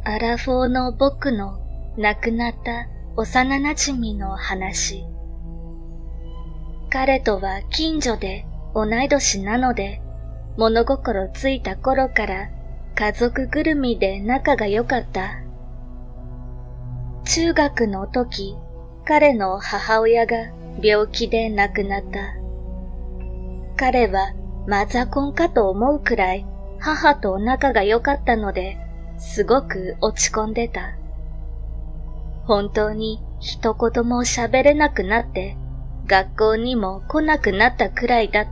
アラフォーの僕の亡くなった幼馴染の話。彼とは近所で同い年なので、物心ついた頃から家族ぐるみで仲が良かった。中学の時、彼の母親が病気で亡くなった。彼はマザコンかと思うくらい母と仲が良かったので、すごく落ち込んでた。本当に一言も喋れなくなって、学校にも来なくなったくらいだった。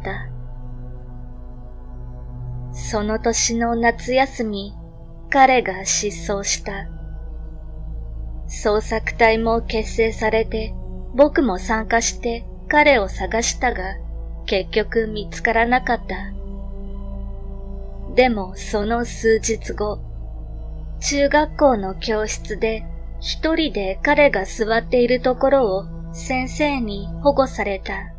その年の夏休み、彼が失踪した。捜索隊も結成されて、僕も参加して彼を探したが、結局見つからなかった。でもその数日後、中学校の教室で一人で彼が座っているところを先生に保護された。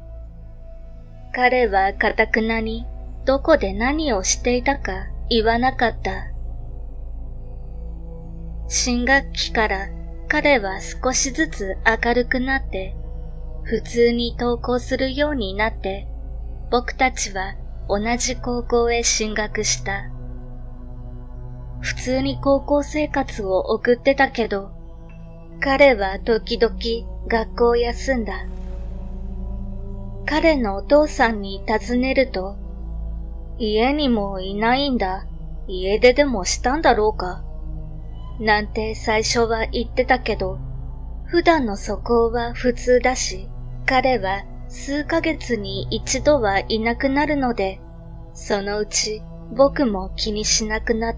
彼は堅くなにどこで何をしていたか言わなかった。新学期から彼は少しずつ明るくなって、普通に登校するようになって、僕たちは同じ高校へ進学した。普通に高校生活を送ってたけど、彼は時々学校を休んだ。彼のお父さんに尋ねると、家にもいないんだ。家出でもしたんだろうか。なんて最初は言ってたけど、普段の素行は普通だし、彼は数ヶ月に一度はいなくなるので、そのうち僕も気にしなくなった。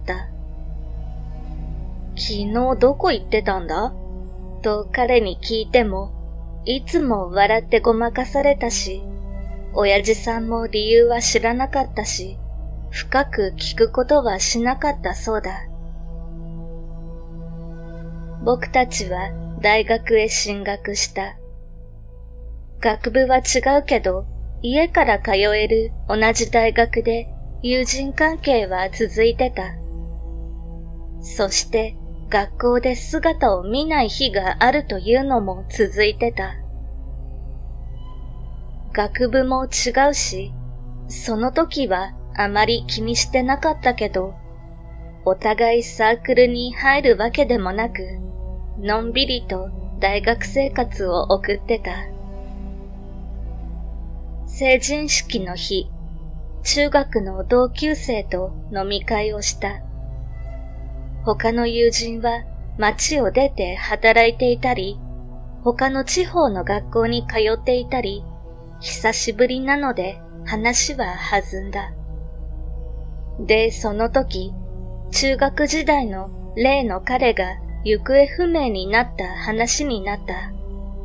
昨日どこ行ってたんだ？と彼に聞いても、いつも笑ってごまかされたし、親父さんも理由は知らなかったし、深く聞くことはしなかったそうだ。僕たちは大学へ進学した。学部は違うけど、家から通える同じ大学で友人関係は続いてた。そして学校で姿を見ない日があるというのも続いてた。学部も違うし、その時はあまり気にしてなかったけど、お互いサークルに入るわけでもなく、のんびりと大学生活を送ってた。成人式の日、中学の同級生と飲み会をした。他の友人は町を出て働いていたり、他の地方の学校に通っていたり、久しぶりなので話は弾んだ。で、その時、中学時代の例の彼が行方不明になった話になった。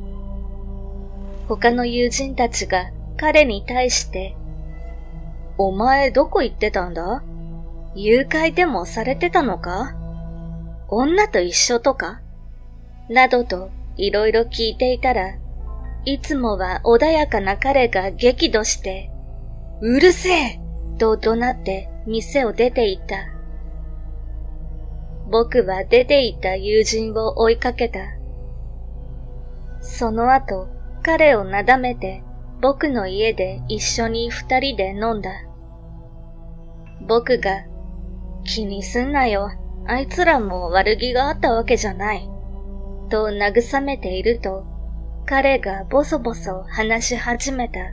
他の友人たちが彼に対して、お前どこ行ってたんだ？誘拐でもされてたのか？女と一緒とか？などといろいろ聞いていたら、いつもは穏やかな彼が激怒して、うるせえと怒鳴って店を出て行った。僕は出て行った友人を追いかけた。その後、彼をなだめて僕の家で一緒に二人で飲んだ。僕が、気にすんなよ。あいつらも悪気があったわけじゃない。と慰めていると、彼がボソボソ話し始めた。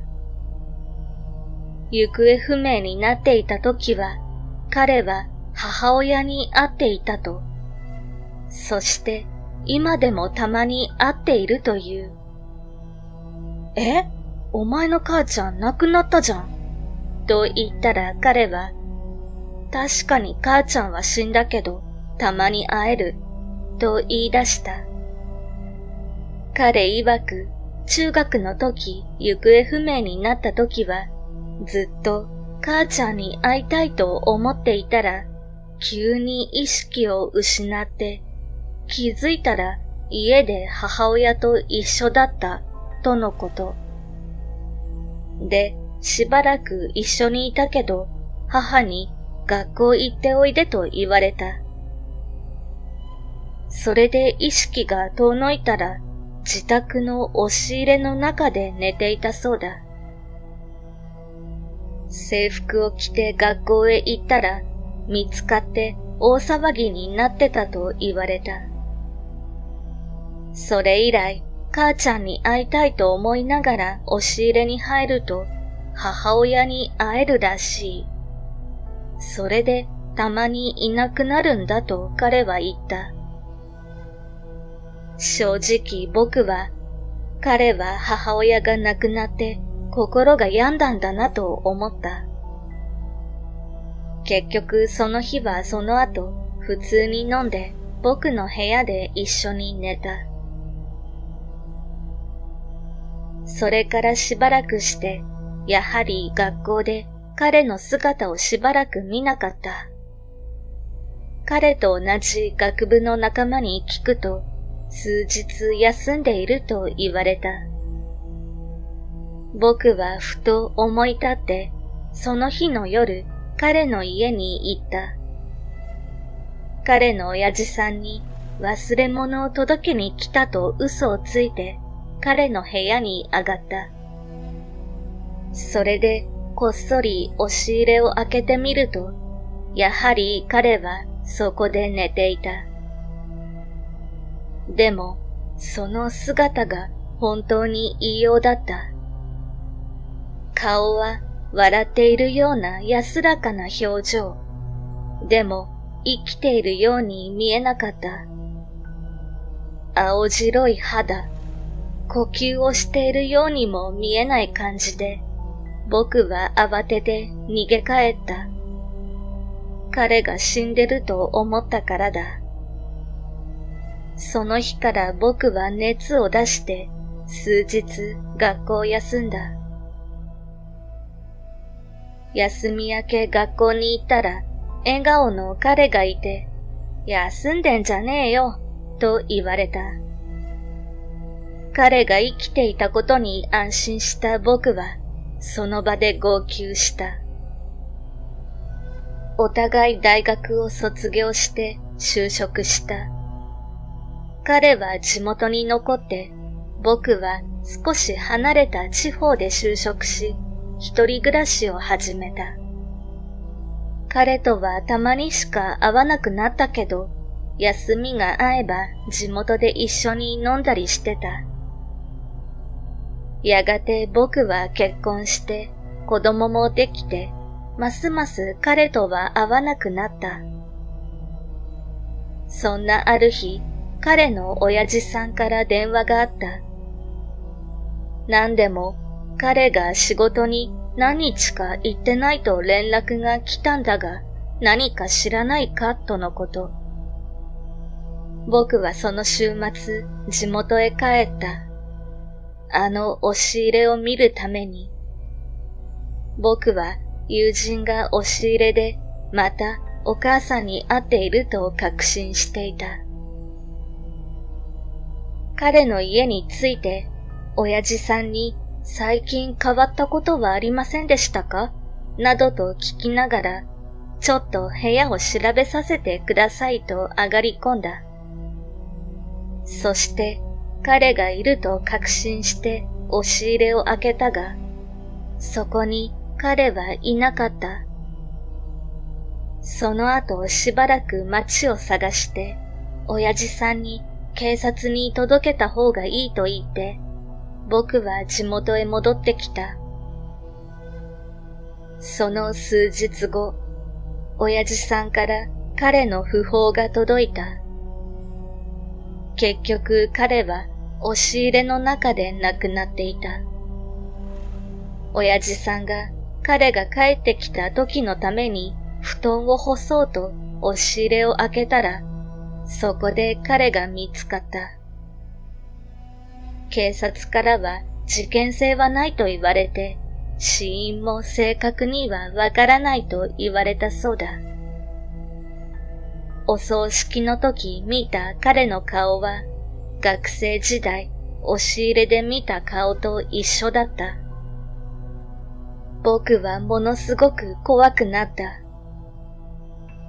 行方不明になっていた時は、彼は母親に会っていたと。そして今でもたまに会っているという。え？お前の母ちゃん亡くなったじゃん。と言ったら彼は、確かに母ちゃんは死んだけど、たまに会える。と言い出した。彼曰く、中学の時、行方不明になった時は、ずっと母ちゃんに会いたいと思っていたら、急に意識を失って、気づいたら家で母親と一緒だった、とのこと。で、しばらく一緒にいたけど、母に学校行っておいでと言われた。 それで意識が遠のいたら、自宅の押し入れの中で寝ていたそうだ。制服を着て学校へ行ったら、見つかって大騒ぎになってたと言われた。それ以来、母ちゃんに会いたいと思いながら押し入れに入ると、母親に会えるらしい。それでたまにいなくなるんだと彼は言った。正直僕は、彼は母親が亡くなって心が病んだんだなと思った。結局その日はその後普通に飲んで僕の部屋で一緒に寝た。それからしばらくして、やはり学校で彼の姿をしばらく見なかった。彼と同じ学部の仲間に聞くと、数日休んでいると言われた。僕はふと思い立って、その日の夜、彼の家に行った。彼の親父さんに忘れ物を届けに来たと嘘をついて、彼の部屋に上がった。それでこっそり押し入れを開けてみると、やはり彼はそこで寝ていた。でも、その姿が本当に異様だった。顔は笑っているような安らかな表情。でも、生きているように見えなかった。青白い肌、呼吸をしているようにも見えない感じで、僕は慌てて逃げ帰った。彼が死んでると思ったからだ。その日から僕は熱を出して数日学校を休んだ。休み明け学校に行ったら笑顔の彼がいて、休んでんじゃねえよと言われた。彼が生きていたことに安心した僕はその場で号泣した。お互い大学を卒業して就職した。彼は地元に残って、僕は少し離れた地方で就職し、一人暮らしを始めた。彼とはたまにしか会わなくなったけど、休みが合えば地元で一緒に飲んだりしてた。やがて僕は結婚して子供もできて、ますます彼とは会わなくなった。そんなある日、彼の親父さんから電話があった。何でも彼が仕事に何日か行ってないと連絡が来たんだが、何か知らないかとのこと。僕はその週末、地元へ帰った。あの押し入れを見るために。僕は友人が押し入れでまたお母さんに会っていると確信していた。彼の家に着いて、親父さんに最近変わったことはありませんでしたかなどと聞きながら、ちょっと部屋を調べさせてくださいと上がり込んだ。そして彼がいると確信して押し入れを開けたが、そこに彼はいなかった。その後しばらく街を探して、親父さんに警察に届けた方がいいと言って、僕は地元へ戻ってきた。その数日後、親父さんから彼の訃報が届いた。結局彼は押し入れの中で亡くなっていた。親父さんが彼が帰ってきた時のために布団を干そうと押し入れを開けたら、そこで彼が見つかった。警察からは事件性はないと言われて、死因も正確にはわからないと言われたそうだ。お葬式の時見た彼の顔は、学生時代押し入れで見た顔と一緒だった。僕はものすごく怖くなった。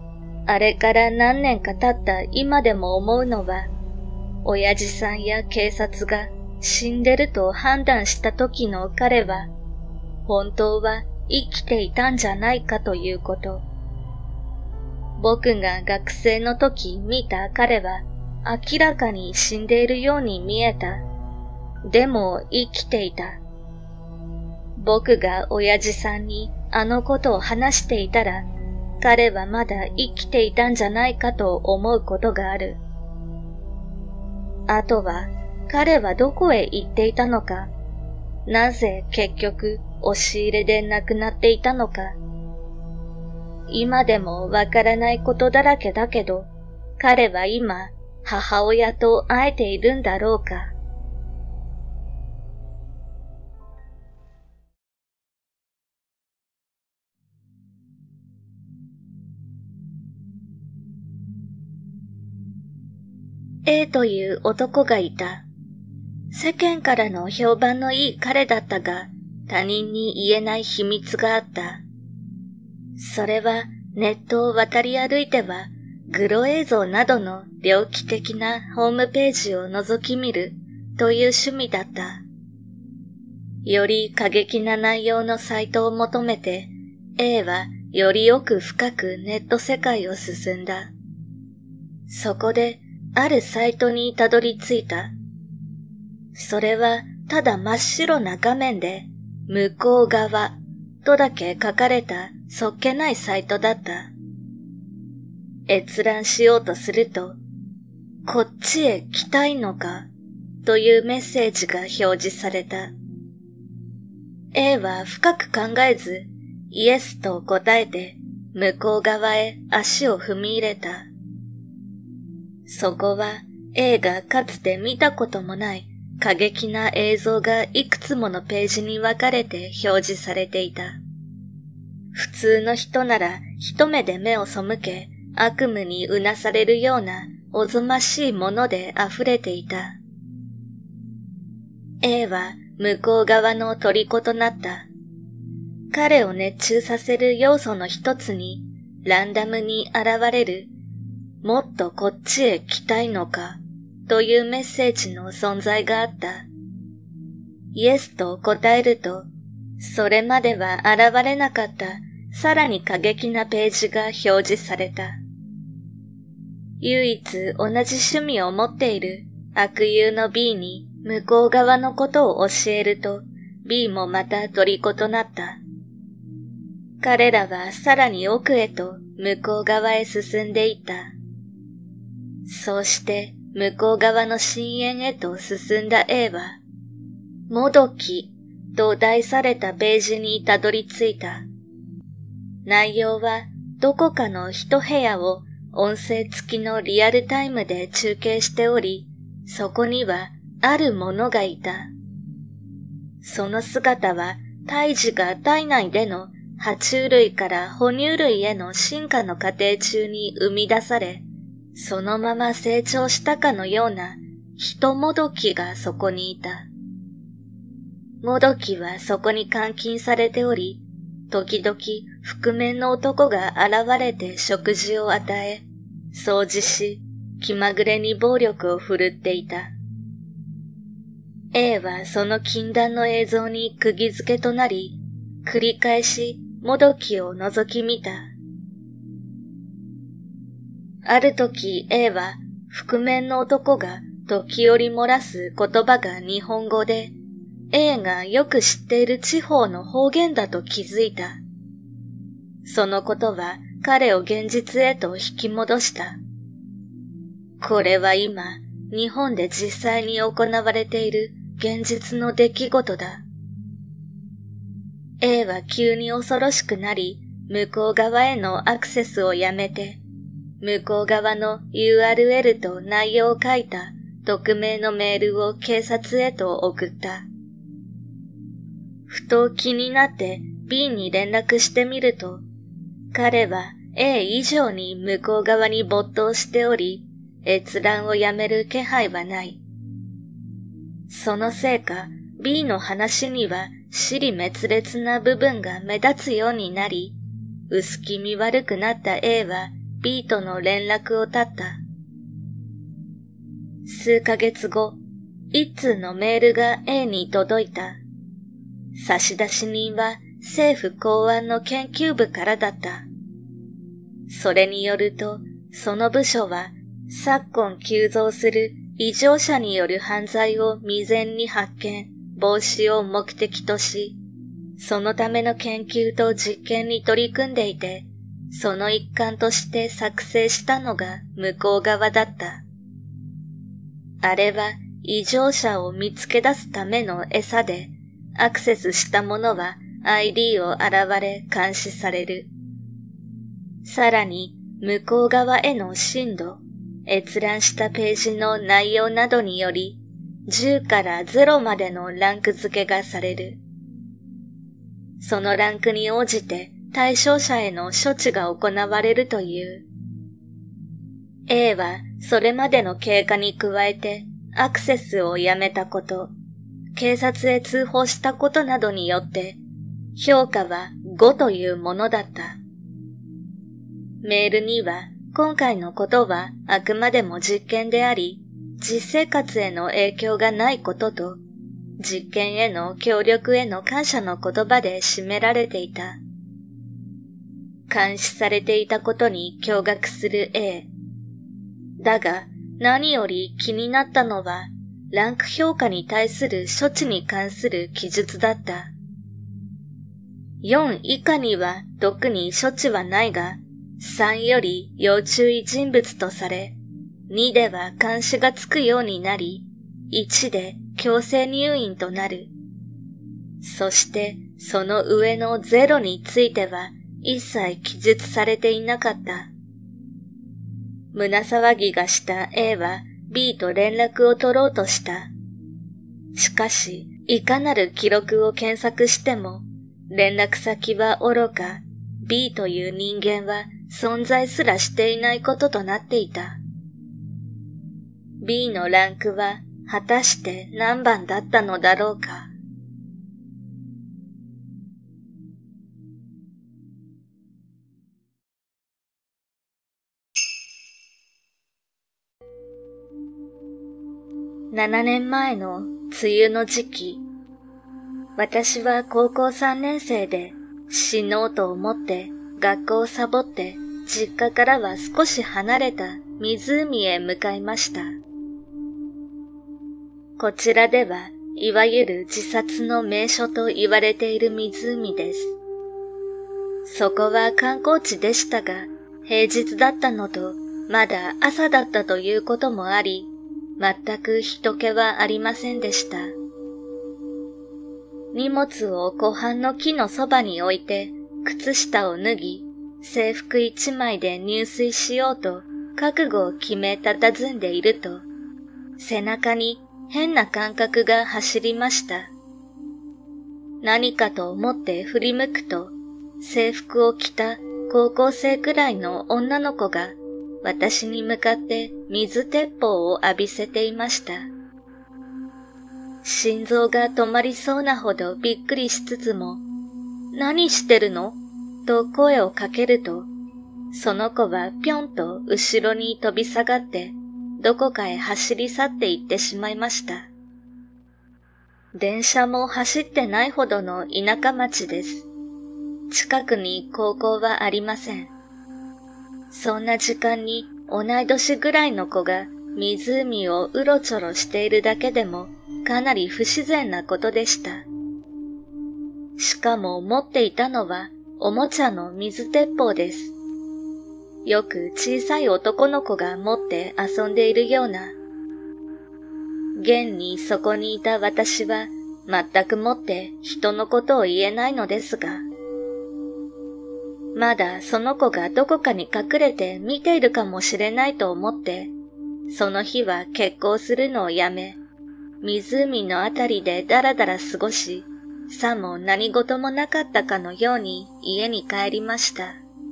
あれから何年か経った今でも思うのは、親父さんや警察が死んでると判断した時の彼は、本当は生きていたんじゃないかということ。僕が学生の時見た彼は明らかに死んでいるように見えた。でも生きていた。僕が親父さんにあのことを話していたら、彼はまだ生きていたんじゃないかと思うことがある。あとは、彼はどこへ行っていたのか、なぜ結局押し入れで亡くなっていたのか。今でもわからないことだらけだけど、彼は今、母親と会えているんだろうか。A という男がいた。世間からの評判のいい彼だったが、他人に言えない秘密があった。それはネットを渡り歩いては、グロ映像などの猟奇的なホームページを覗き見るという趣味だった。より過激な内容のサイトを求めて、A はより奥深くネット世界を進んだ。そこで、あるサイトにたどり着いた。それはただ真っ白な画面で、向こう側とだけ書かれたそっけないサイトだった。閲覧しようとすると、こっちへ来たいのかというメッセージが表示された。A は深く考えず、イエスと答えて向こう側へ足を踏み入れた。そこは A がかつて見たこともない過激な映像がいくつものページに分かれて表示されていた。普通の人なら一目で目を背け悪夢にうなされるようなおぞましいもので溢れていた。A は向こう側の虜となった。彼を熱中させる要素の一つにランダムに現れるもっとこっちへ来たいのかというメッセージの存在があった。イエスと答えると、それまでは現れなかったさらに過激なページが表示された。唯一同じ趣味を持っている悪友の B に向こう側のことを教えると、B もまた虜となった。彼らはさらに奥へと向こう側へ進んでいった。そうして向こう側の深淵へと進んだ A は、もどきと題されたページにたどり着いた。内容はどこかの一部屋を音声付きのリアルタイムで中継しており、そこにはあるものがいた。その姿は胎児が体内での爬虫類から哺乳類への進化の過程中に生み出され、そのまま成長したかのような人もどきがそこにいた。もどきはそこに監禁されており、時々覆面の男が現れて食事を与え、掃除し、気まぐれに暴力を振るっていた。A はその禁断の映像に釘付けとなり、繰り返しもどきを覗き見た。ある時 A は覆面の男が時折漏らす言葉が日本語で、A がよく知っている地方の方言だと気づいた。そのことは彼を現実へと引き戻した。これは今、日本で実際に行われている現実の出来事だ。A は急に恐ろしくなり、向こう側へのアクセスをやめて、向こう側の URL と内容を書いた匿名のメールを警察へと送った。ふと気になって B に連絡してみると、彼は A 以上に向こう側に没頭しており、閲覧をやめる気配はない。そのせいか B の話には支離滅裂な部分が目立つようになり、薄気味悪くなった A は B との連絡を絶った。数ヶ月後、一通のメールが A に届いた。差出人は政府公安の研究部からだった。それによると、その部署は昨今急増する異常者による犯罪を未然に発見、防止を目的とし、そのための研究と実験に取り組んでいて、その一環として作成したのが向こう側だった。あれは異常者を見つけ出すための餌で、アクセスしたものは ID を現れ監視される。さらに、向こう側への深度、閲覧したページの内容などにより、10から0までのランク付けがされる。そのランクに応じて対象者への処置が行われるという。A はそれまでの経過に加えてアクセスをやめたこと、警察へ通報したことなどによって評価は5というものだった。メールには今回のことはあくまでも実験であり、実生活への影響がないことと、実験への協力への感謝の言葉で締められていた。監視されていたことに驚愕する A。だが、何より気になったのは、ランク評価に対する処置に関する記述だった。4以下には特に処置はないが、3より要注意人物とされ、2では監視がつくようになり、1で強制入院となる。そしてその上の0については一切記述されていなかった。胸騒ぎがした A は B と連絡を取ろうとした。しかし、いかなる記録を検索しても、連絡先は愚か、B という人間は存在すらしていないこととなっていた。B のランクは果たして何番だったのだろうか。7年前の梅雨の時期、私は高校3年生で死のうと思って学校をサボって実家からは少し離れた湖へ向かいました。こちらではいわゆる自殺の名所と言われている湖です。そこは観光地でしたが、平日だったのとまだ朝だったということもあり、全く人気はありませんでした。荷物を湖畔の木のそばに置いて、靴下を脱ぎ、制服一枚で入水しようと覚悟を決め佇んでいると、背中に変な感覚が走りました。何かと思って振り向くと、制服を着た高校生くらいの女の子が私に向かって水鉄砲を浴びせていました。心臓が止まりそうなほどびっくりしつつも、何してるの？と声をかけると、その子はぴょんと後ろに飛び下がって、どこかへ走り去って行ってしまいました。電車も走ってないほどの田舎町です。近くに高校はありません。そんな時間に同い年ぐらいの子が湖をうろちょろしているだけでもかなり不自然なことでした。しかも持っていたのはおもちゃの水鉄砲です。よく小さい男の子が持って遊んでいるような。現にそこにいた私は全くもって人のことを言えないのですが、まだその子がどこかに隠れて見ているかもしれないと思って、その日は決行するのをやめ、湖のあたりでだらだら過ごし、さも何事もなかったかのように家に帰りました。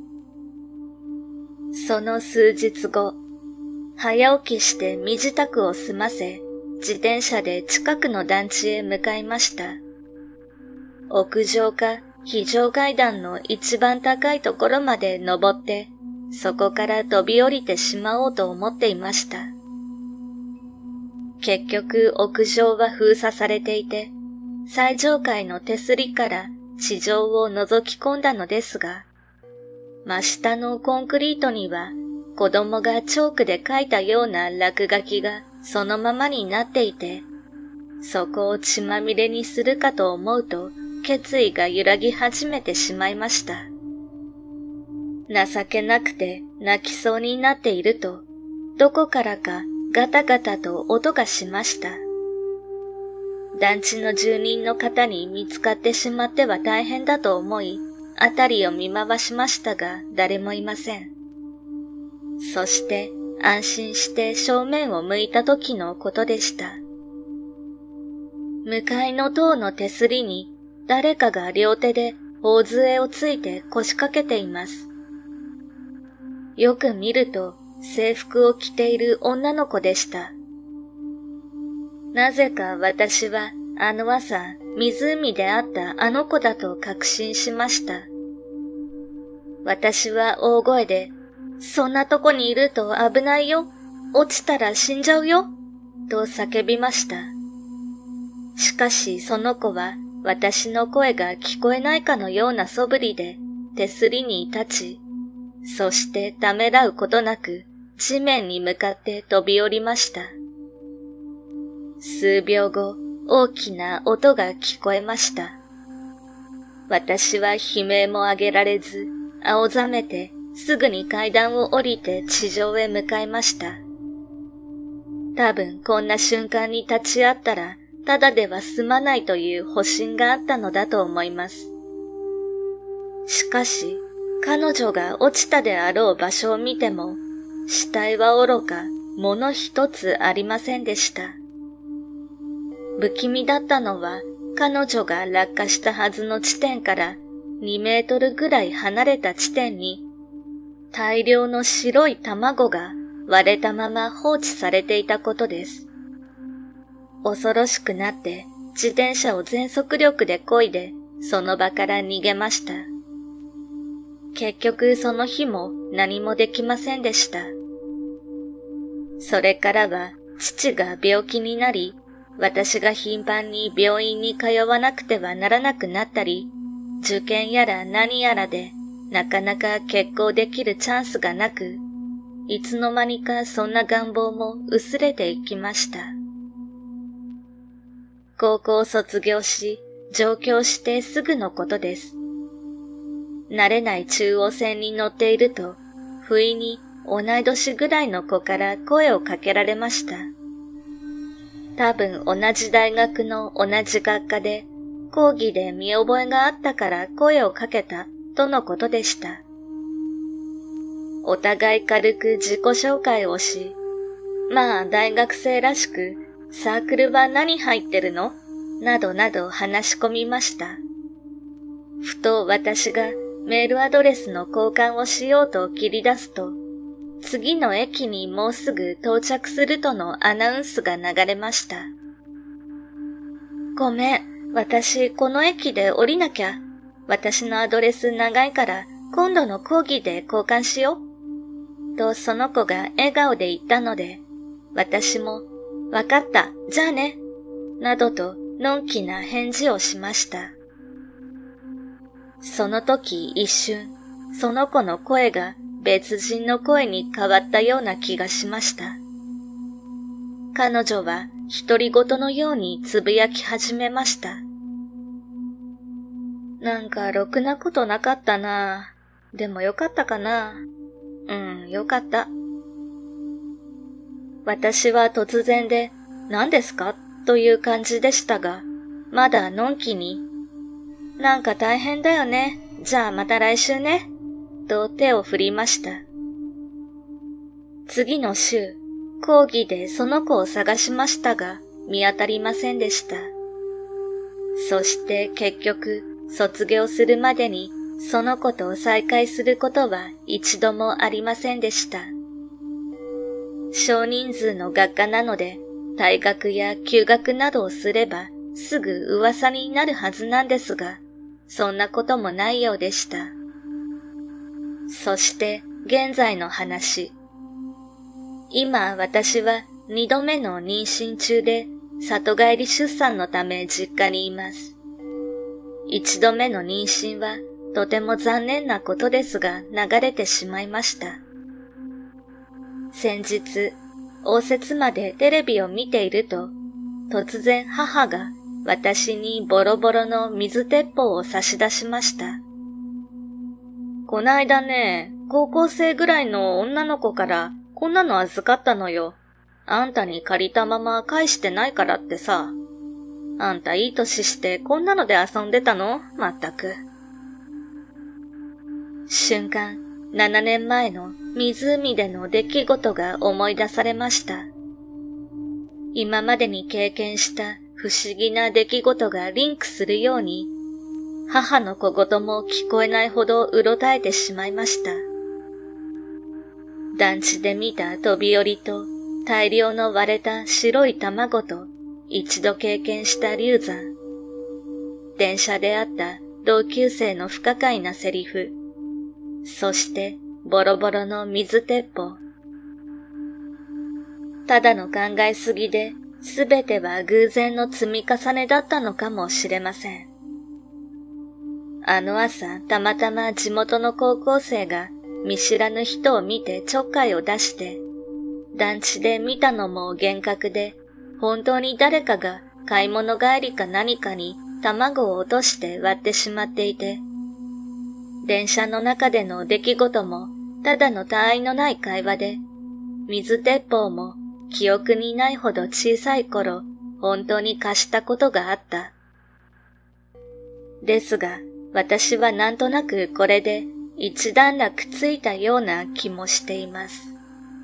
その数日後、早起きして身支度を済ませ、自転車で近くの団地へ向かいました。屋上か非常階段の一番高いところまで登って、 そこから飛び降りてしまおうと思っていました。結局屋上は封鎖されていて、最上階の手すりから地上を覗き込んだのですが、真下のコンクリートには子供がチョークで書いたような落書きがそのままになっていて、そこを血まみれにするかと思うと決意が揺らぎ始めてしまいました。情けなくて泣きそうになっていると、どこからかガタガタと音がしました。団地の住人の方に見つかってしまっては大変だと思い、あたりを見回しましたが誰もいません。そして安心して正面を向いた時のことでした。向かいの塔の手すりに誰かが両手で頬杖をついて腰掛けています。よく見ると制服を着ている女の子でした。なぜか私はあの朝湖で会ったあの子だと確信しました。私は大声で、そんなとこにいると危ないよ。落ちたら死んじゃうよ。と叫びました。しかしその子は私の声が聞こえないかのような素振りで手すりに立ち、そしてためらうことなく地面に向かって飛び降りました。数秒後、大きな音が聞こえました。私は悲鳴も上げられず、青ざめてすぐに階段を降りて地上へ向かいました。多分こんな瞬間に立ち会ったら、ただでは済まないという保身があったのだと思います。しかし、彼女が落ちたであろう場所を見ても、死体は愚か、物一つありませんでした。不気味だったのは、彼女が落下したはずの地点から2メートルぐらい離れた地点に、大量の白い卵が割れたまま放置されていたことです。恐ろしくなって自転車を全速力で漕いでその場から逃げました。結局その日も何もできませんでした。それからは父が病気になり、私が頻繁に病院に通わなくてはならなくなったり、受験やら何やらでなかなか結婚できるチャンスがなく、いつの間にかそんな願望も薄れていきました。高校を卒業し、上京してすぐのことです。慣れない中央線に乗っていると、不意に同い年ぐらいの子から声をかけられました。多分同じ大学の同じ学科で、講義で見覚えがあったから声をかけたとのことでした。お互い軽く自己紹介をし、まあ大学生らしくサークルは何入ってるの？などなど話し込みました。ふと私がメールアドレスの交換をしようと切り出すと、次の駅にもうすぐ到着するとのアナウンスが流れました。ごめん、私この駅で降りなきゃ。私のアドレス長いから今度の講義で交換しよう。とその子が笑顔で言ったので、私もわかった、じゃあね。などとのんきな返事をしました。その時一瞬、その子の声が別人の声に変わったような気がしました。彼女は独り言のようにつぶやき始めました。なんかろくなことなかったな。でもよかったかな。よかった。私は突然で、何ですかという感じでしたが、まだのんきに、なんか大変だよね。じゃあまた来週ね。と手を振りました。次の週、講義でその子を探しましたが、見当たりませんでした。そして結局、卒業するまでにその子と再会することは一度もありませんでした。少人数の学科なので、退学や休学などをすればすぐ噂になるはずなんですが、そんなこともないようでした。そして現在の話。今私は2度目の妊娠中で里帰り出産のため実家にいます。1度目の妊娠はとても残念なことですが流れてしまいました。先日、応接間でテレビを見ていると、突然母が私にボロボロの水鉄砲を差し出しました。こないだね、高校生ぐらいの女の子からこんなの預かったのよ。あんたに借りたまま返してないからってさ。あんたいい年してこんなので遊んでたの？まったく。瞬間、7年前の湖での出来事が思い出されました。今までに経験した不思議な出来事がリンクするように、母の小言も聞こえないほどうろたえてしまいました。団地で見た飛び降りと大量の割れた白い卵と一度経験した流産。電車で会った同級生の不可解なセリフ。そしてボロボロの水鉄砲。ただの考えすぎで、すべては偶然の積み重ねだったのかもしれません。あの朝、たまたま地元の高校生が見知らぬ人を見てちょっかいを出して、団地で見たのも幻覚で、本当に誰かが買い物帰りか何かに卵を落として割ってしまっていて、電車の中での出来事もただの他愛のない会話で、水鉄砲も記憶にないほど小さい頃、本当に貸したことがあった。ですが、私はなんとなくこれで一段落ついたような気もしています。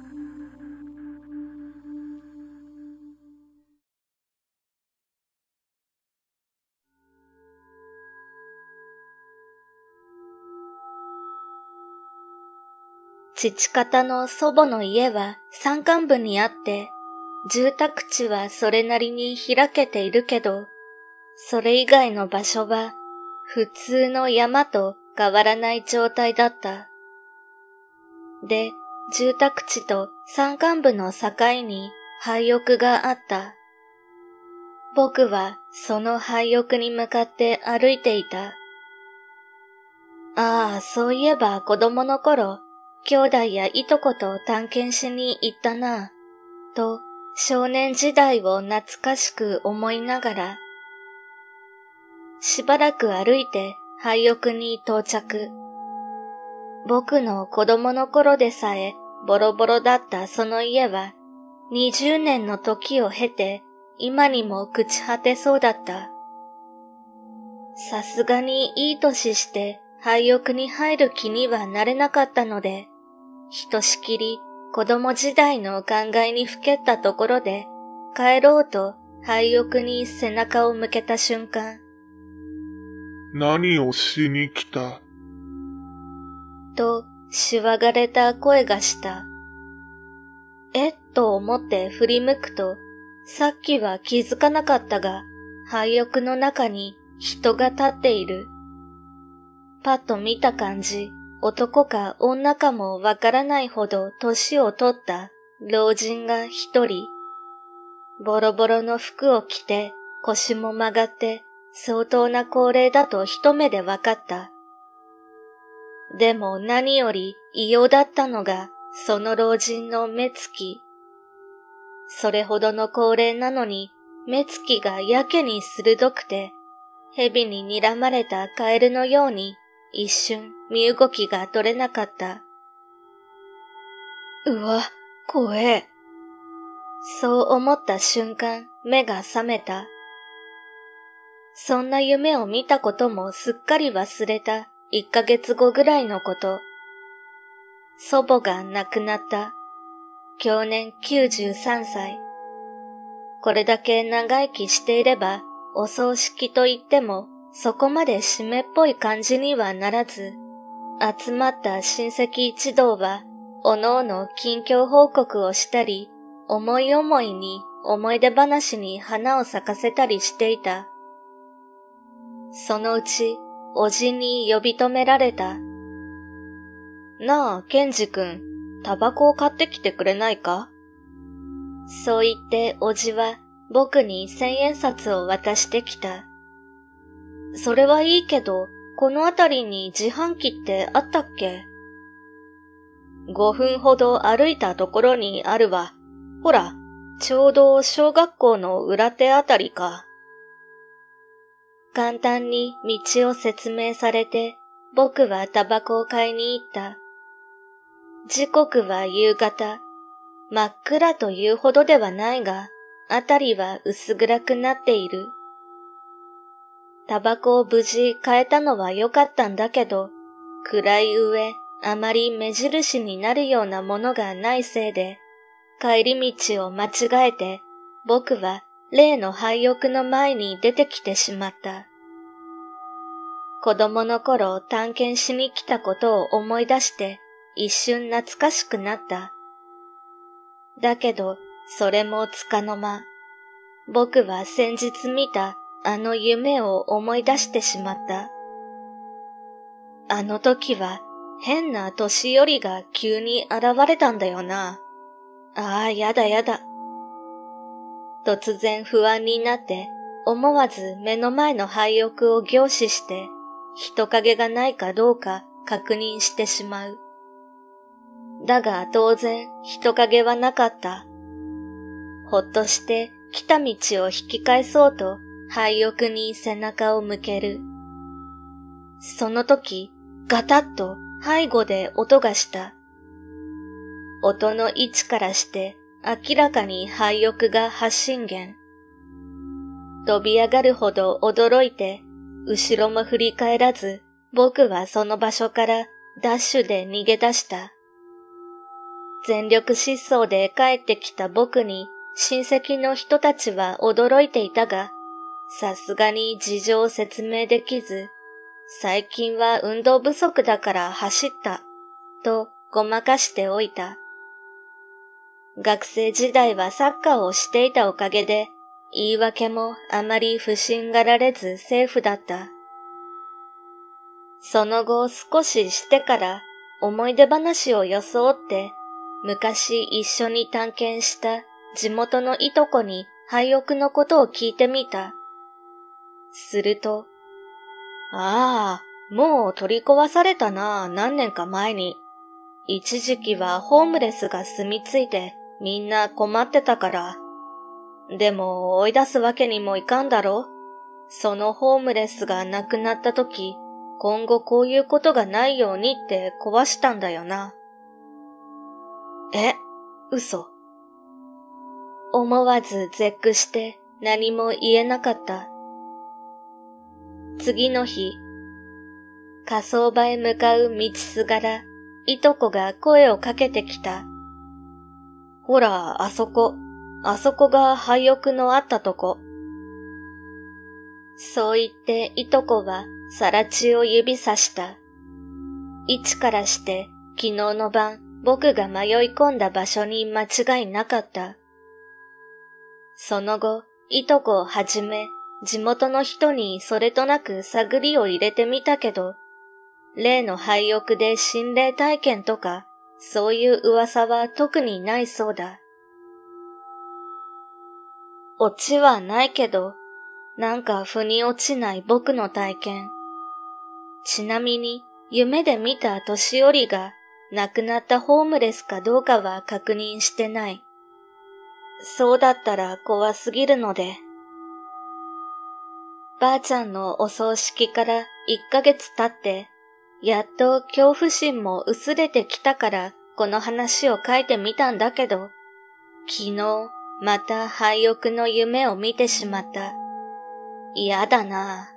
父方の祖母の家は山間部にあって、住宅地はそれなりに開けているけど、それ以外の場所は普通の山と変わらない状態だった。で、住宅地と山間部の境に廃屋があった。僕はその廃屋に向かって歩いていた。ああ、そういえば子供の頃、兄弟やいとこと探検しに行ったな、と少年時代を懐かしく思いながら、しばらく歩いて廃屋に到着。僕の子供の頃でさえボロボロだったその家は、20年の時を経て今にも朽ち果てそうだった。さすがにいい年して廃屋に入る気にはなれなかったので、ひとしきり子供時代の考えにふけったところで、帰ろうと廃屋に背中を向けた瞬間、 何をしに来た？ としわがれた声がした。と思って振り向くと、さっきは気づかなかったが、廃屋の中に人が立っている。パッと見た感じ、男か女かもわからないほど年を取った老人が一人。ボロボロの服を着て腰も曲がって相当な高齢だと一目でわかった。でも何より異様だったのがその老人の目つき。それほどの高齢なのに目つきがやけに鋭くて、蛇に睨まれたカエルのように一瞬身動きが取れなかった。うわ、怖え。そう思った瞬間、目が覚めた。そんな夢を見たこともすっかり忘れた1ヶ月後ぐらいのこと。祖母が亡くなった。去年93歳。これだけ長生きしていれば、お葬式と言っても、そこまで締めっぽい感じにはならず、集まった親戚一同は、おのおの近況報告をしたり、思い思いに思い出話に花を咲かせたりしていた。そのうち、おじに呼び止められた。 なあ、ケンジ君、タバコを買ってきてくれないか？そう言っておじは僕に1000円札を渡してきた。それはいいけど、この辺りに自販機ってあったっけ？5分ほど歩いたところにあるわ。ほら、ちょうど小学校の裏手あたりか。簡単に道を説明されて、僕はタバコを買いに行った。時刻は夕方。真っ暗というほどではないが、あたりは薄暗くなっている。タバコを無事買えたのは良かったんだけど、暗い上、あまり目印になるようなものがないせいで、帰り道を間違えて、僕は例の廃屋の前に出てきてしまった。子供の頃探検しに来たことを思い出して、一瞬懐かしくなった。だけど、それもつかの間、僕は先日見たあの夢を思い出してしまった。あの時は変な年寄りが急に現れたんだよな。ああ、やだやだ。突然不安になって思わず目の前の廃屋を凝視して人影がないかどうか確認してしまう。だが当然人影はなかった。ほっとして来た道を引き返そうと廃屋に背中を向ける。その時、ガタッと背後で音がした。音の位置からして明らかに廃屋が発信源。飛び上がるほど驚いて、後ろも振り返らず、僕はその場所からダッシュで逃げ出した。全力疾走で帰ってきた僕に親戚の人たちは驚いていたが、さすがに事情を説明できず、最近は運動不足だから走った、とごまかしておいた。学生時代はサッカーをしていたおかげで、言い訳もあまり不審がられずセーフだった。その後少ししてから思い出話を装って、昔一緒に探検した地元のいとこに廃屋のことを聞いてみた。すると、ああ、もう取り壊されたな、何年か前に。一時期はホームレスが住み着いてみんな困ってたから。でも追い出すわけにもいかんだろ。そのホームレスが亡くなった時、今後こういうことがないようにって壊したんだよな。え、嘘。思わず絶句して何も言えなかった。次の日、火葬場へ向かう道すがら、いとこが声をかけてきた。ほら、あそこが廃屋のあったとこ。そう言っていとこは更地を指さした。位置からして昨日の晩僕が迷い込んだ場所に間違いなかった。その後、いとこをはじめ地元の人にそれとなく探りを入れてみたけど、例の廃屋で心霊体験とかそういう噂は特にないそうだ。オチはないけど、なんか腑に落ちない僕の体験。ちなみに夢で見た年寄りが亡くなったホームレスかどうかは確認してない。そうだったら怖すぎるので。ばあちゃんのお葬式から1ヶ月経って、やっと恐怖心も薄れてきたからこの話を書いてみたんだけど、昨日また廃屋の夢を見てしまった。嫌だな。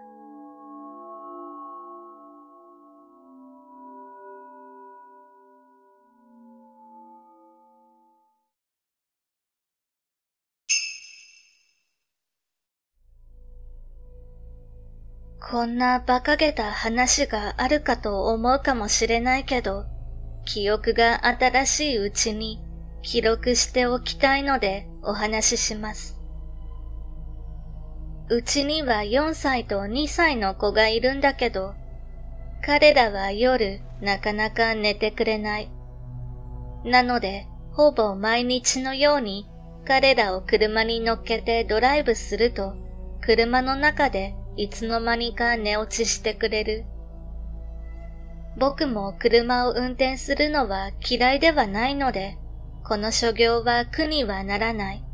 こんな馬鹿げた話があるかと思うかもしれないけど、記憶が新しいうちに記録しておきたいのでお話しします。うちには4歳と2歳の子がいるんだけど、 彼らは夜なかなか寝てくれない。なので、ほぼ毎日のように彼らを車に乗っけてドライブすると、車の中でいつの間にか寝落ちしてくれる。僕も車を運転するのは嫌いではないので、この所業は苦にはならない。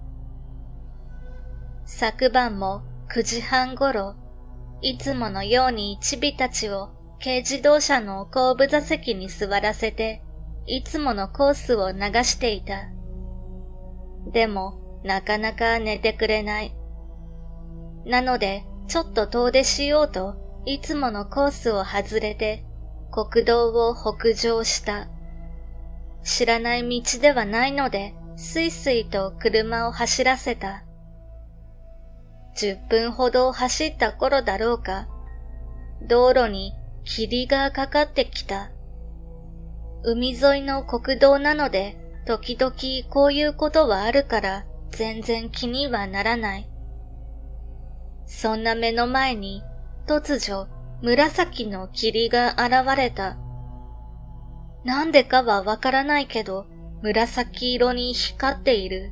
昨晩も9時半ごろ、いつものようにチビたちを軽自動車の後部座席に座らせて、いつものコースを流していた。でも、なかなか寝てくれない。なので、ちょっと遠出しようと、いつものコースを外れて、国道を北上した。知らない道ではないので、スイスイと車を走らせた。10分ほど走った頃だろうか、道路に霧がかかってきた。海沿いの国道なので、時々こういうことはあるから全然気にはならない。そんな目の前に突如紫の霧が現れた。なんでかはわからないけど紫色に光っている。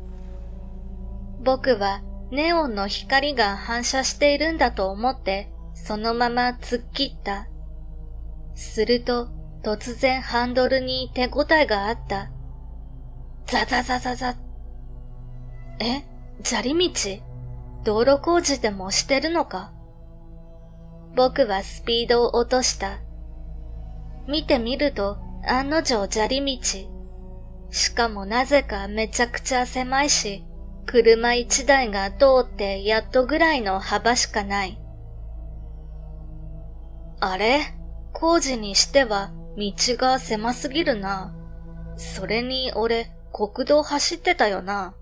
僕はネオンの光が反射しているんだと思ってそのまま突っ切った。すると突然ハンドルに手応えがあった。ザザザザザ。砂利道？道路工事でもしてるのか？僕はスピードを落とした。見てみると案の定砂利道。しかもなぜかめちゃくちゃ狭いし、車一台が通ってやっとぐらいの幅しかない。あれ？工事にしては道が狭すぎるな。それに俺、国道走ってたよな。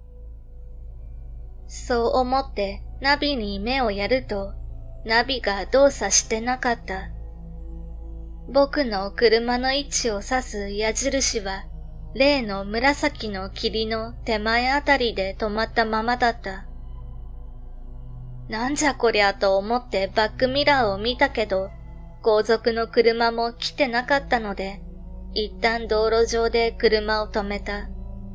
そう思ってナビに目をやると、ナビが動作してなかった。僕の車の位置を指す矢印は、例の紫の霧の手前あたりで止まったままだった。なんじゃこりゃと思ってバックミラーを見たけど、後続の車も来てなかったので、一旦道路上で車を止めた。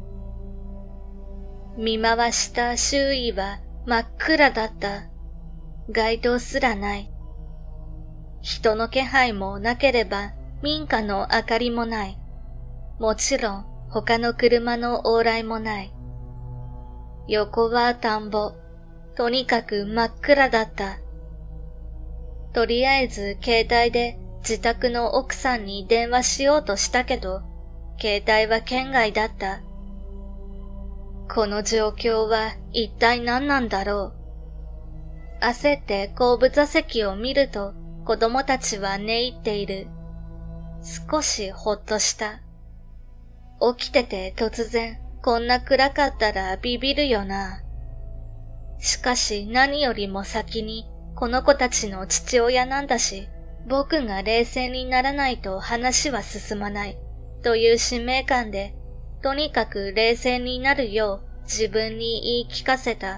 見回した周囲は真っ暗だった。街灯すらない。人の気配もなければ民家の明かりもない。もちろん他の車の往来もない。横は田んぼ。とにかく真っ暗だった。とりあえず携帯で自宅の奥さんに電話しようとしたけど、携帯は圏外だった。この状況は一体何なんだろう。焦って後部座席を見ると子供たちは寝入っている。少しほっとした。起きてて突然こんな暗かったらビビるよな。しかし何よりも先にこの子たちの父親なんだし、僕が冷静にならないと話は進まないという使命感で、とにかく冷静になるよう自分に言い聞かせた。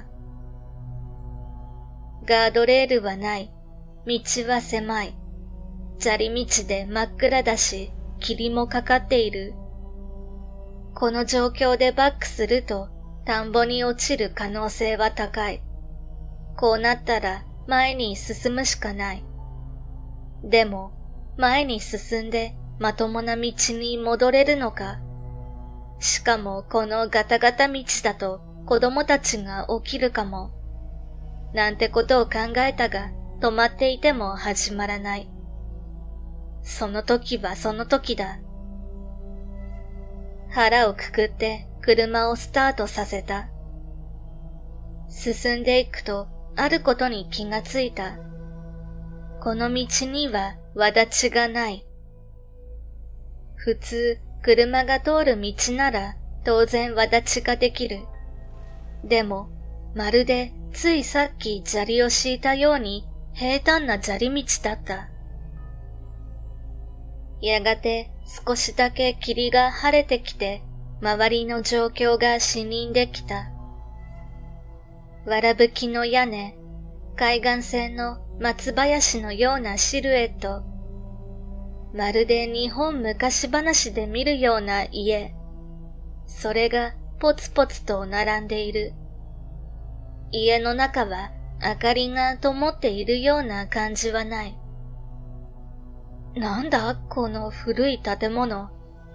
ガードレールはない。道は狭い。砂利道で真っ暗だし、霧もかかっている。この状況でバックすると、田んぼに落ちる可能性は高い。こうなったら前に進むしかない。でも、前に進んでまともな道に戻れるのか。しかもこのガタガタ道だと子供たちが起きるかも。なんてことを考えたが、止まっていても始まらない。その時はその時だ。腹をくくって車をスタートさせた。進んでいくと、あることに気がついた。この道には轍がない。普通、車が通る道なら当然轍ができる。でも、まるでついさっき砂利を敷いたように平坦な砂利道だった。やがて少しだけ霧が晴れてきて、周りの状況が視認できた。わらぶきの屋根、海岸線の松林のようなシルエット、 まるで日本昔話で見るような家。それがポツポツと並んでいる。家の中は明かりが灯っているような感じはない。なんだこの古い建物。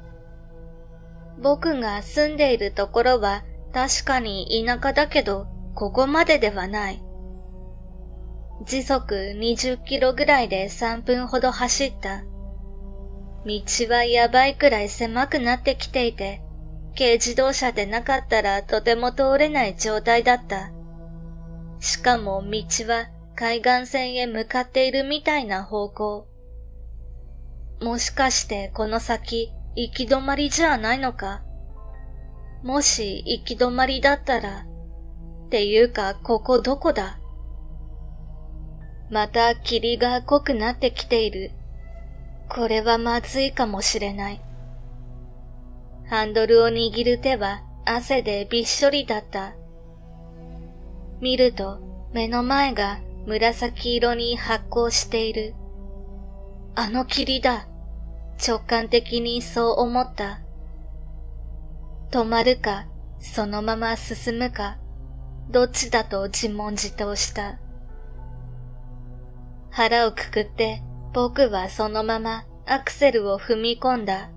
僕が住んでいるところは確かに田舎だけど、ここまでではない。時速20キロぐらいで3分ほど走った。道はやばいくらい狭くなってきていて、軽自動車でなかったらとても通れない状態だった。しかも道は海岸線へ向かっているみたいな方向。もしかしてこの先行き止まりじゃないのか。もし行き止まりだったら、っていうかここどこだ？また霧が濃くなってきている。これはまずいかもしれない。ハンドルを握る手は汗でびっしょりだった。見ると目の前が紫色に発光している。あの霧だ。直感的にそう思った。止まるか、そのまま進むか、どっちだと自問自答した。腹をくくって僕はそのままアクセルを踏み込んだ。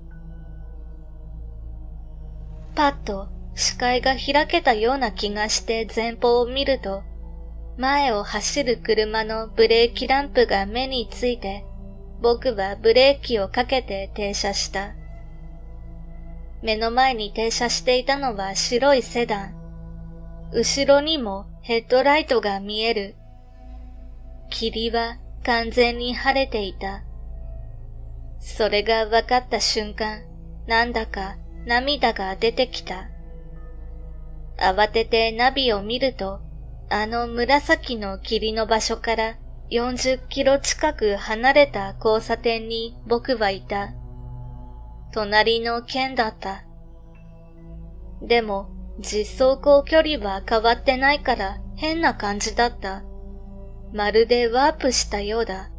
パッと視界が開けたような気がして前方を見ると、前を走る車のブレーキランプが目について、僕はブレーキをかけて停車した。目の前に停車していたのは白いセダン。後ろにもヘッドライトが見える。霧は完全に晴れていた。それが分かった瞬間、なんだか涙が出てきた。慌ててナビを見ると、あの紫の霧の場所から40キロ近く離れた交差点に僕はいた。隣の県だった。でも実走行距離は変わってないから変な感じだった。まるでワープしたようだ。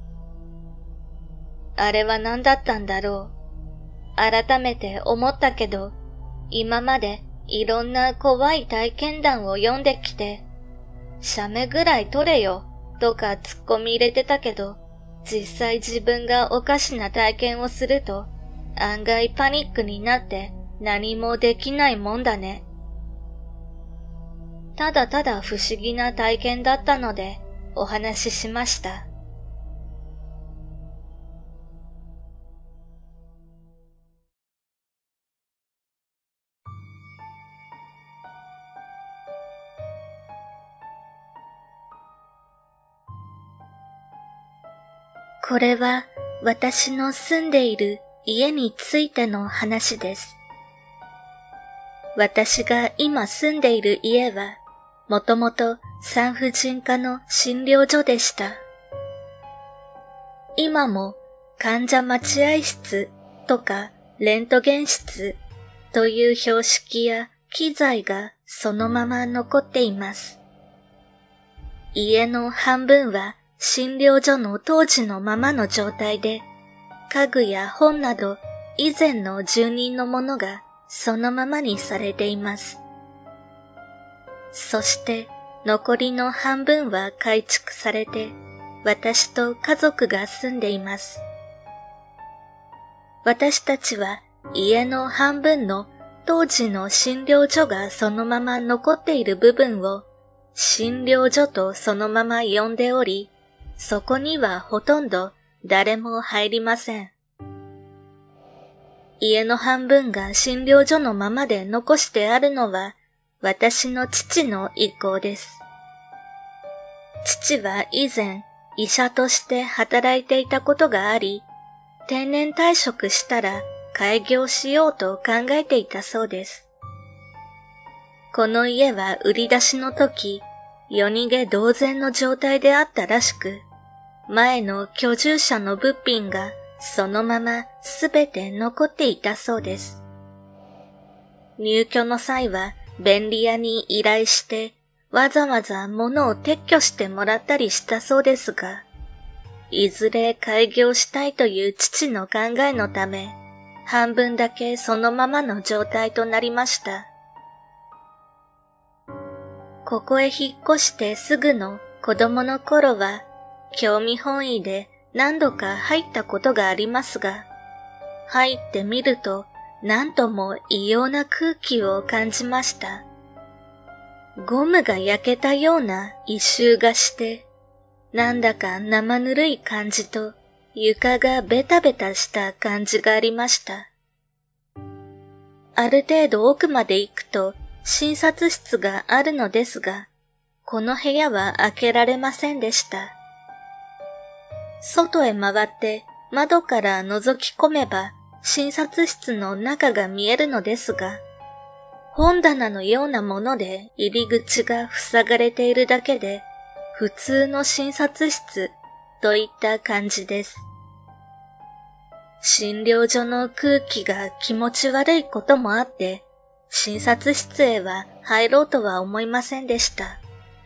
あれは何だったんだろう。改めて思ったけど、今までいろんな怖い体験談を読んできて、写メぐらい撮れよとか突っ込み入れてたけど、実際自分がおかしな体験をすると、案外パニックになって何もできないもんだね。ただただ不思議な体験だったのでお話ししました。これは私の住んでいる家についての話です。私が今住んでいる家は、もともと産婦人科の診療所でした。今も患者待合室とかレントゲン室という標識や機材がそのまま残っています。家の半分は診療所の当時のままの状態で、家具や本など以前の住人のものがそのままにされています。そして残りの半分は改築されて、私と家族が住んでいます。私たちは家の半分の当時の診療所がそのまま残っている部分を診療所とそのまま呼んでおり、そこにはほとんど誰も入りません。家の半分が診療所のままで残してあるのは私の父の意向です。父は以前医者として働いていたことがあり、定年退職したら開業しようと考えていたそうです。この家は売り出しの時、夜逃げ同然の状態であったらしく、前の居住者の物品がそのまますべて残っていたそうです。入居の際は便利屋に依頼してわざわざ物を撤去してもらったりしたそうですが、 いずれ開業したいという父の考えのため、半分だけそのままの状態となりました。ここへ引っ越してすぐの子供の頃は、興味本位で何度か入ったことがありますが、入ってみると何とも異様な空気を感じました。ゴムが焼けたような異臭がして、なんだか生ぬるい感じと床がベタベタした感じがありました。ある程度奥まで行くと診察室があるのですが、この部屋は開けられませんでした。外へ回って窓から覗き込めば診察室の中が見えるのですが、本棚のようなもので入り口が塞がれているだけで、普通の診察室といった感じです。診療所の空気が気持ち悪いこともあって、診察室へは入ろうとは思いませんでした。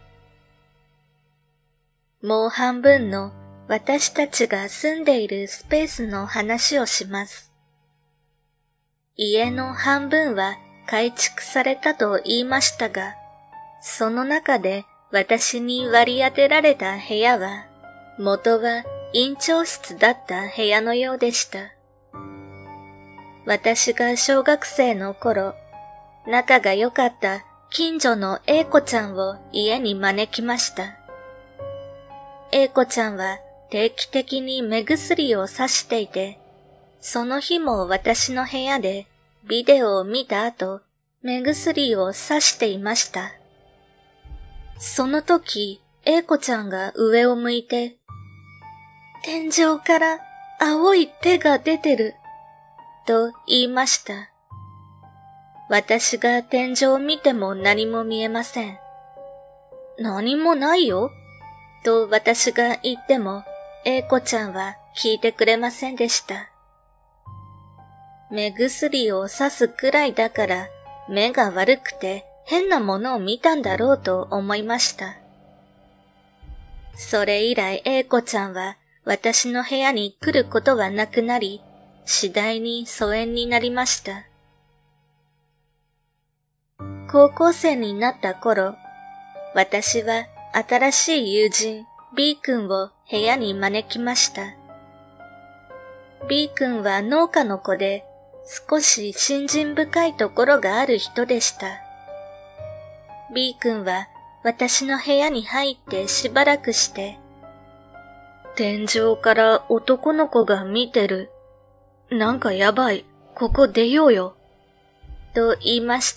もう半分の私たちが住んでいるスペースの話をします。家の半分は改築されたと言いましたが、その中で私に割り当てられた部屋は、元は院長室だった部屋のようでした。私が小学生の頃、仲が良かった近所の英子ちゃんを家に招きました。英子ちゃんは定期的に目薬をさしていて、その日も私の部屋でビデオを見た後、目薬をさしていました。その時、英子ちゃんが上を向いて、天井から青い手が出てる、と言いました。私が天井を見ても何も見えません。何もないよ、と私が言っても、英子ちゃんは聞いてくれませんでした。目薬をさすくらいだから目が悪くて変なものを見たんだろうと思いました。それ以来英子ちゃんは私の部屋に来ることはなくなり、次第に疎遠になりました。高校生になった頃、私は新しい友人 B 君を部屋に招きました。B 君は農家の子で少し信心深いところがある人でした。B 君は私の部屋に入ってしばらくして、天井から男の子が見てる。なんかやばい。ここ出ようよ。と言いました。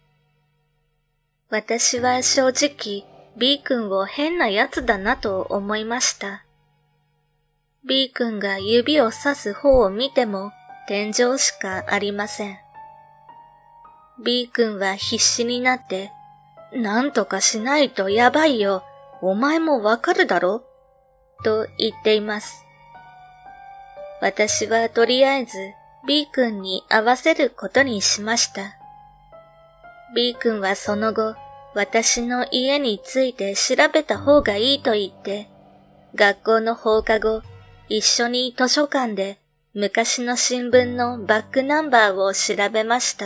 私は正直 B 君を変なやつだなと思いました。B 君が指をさす方を見ても天井しかありません。B 君は必死になって、なんとかしないとやばいよ。お前もわかるだろと言っています。私はとりあえず B 君に会わせることにしました。B 君はその後、私の家について調べた方がいいと言って、学校の放課後、一緒に図書館で昔の新聞のバックナンバーを調べました。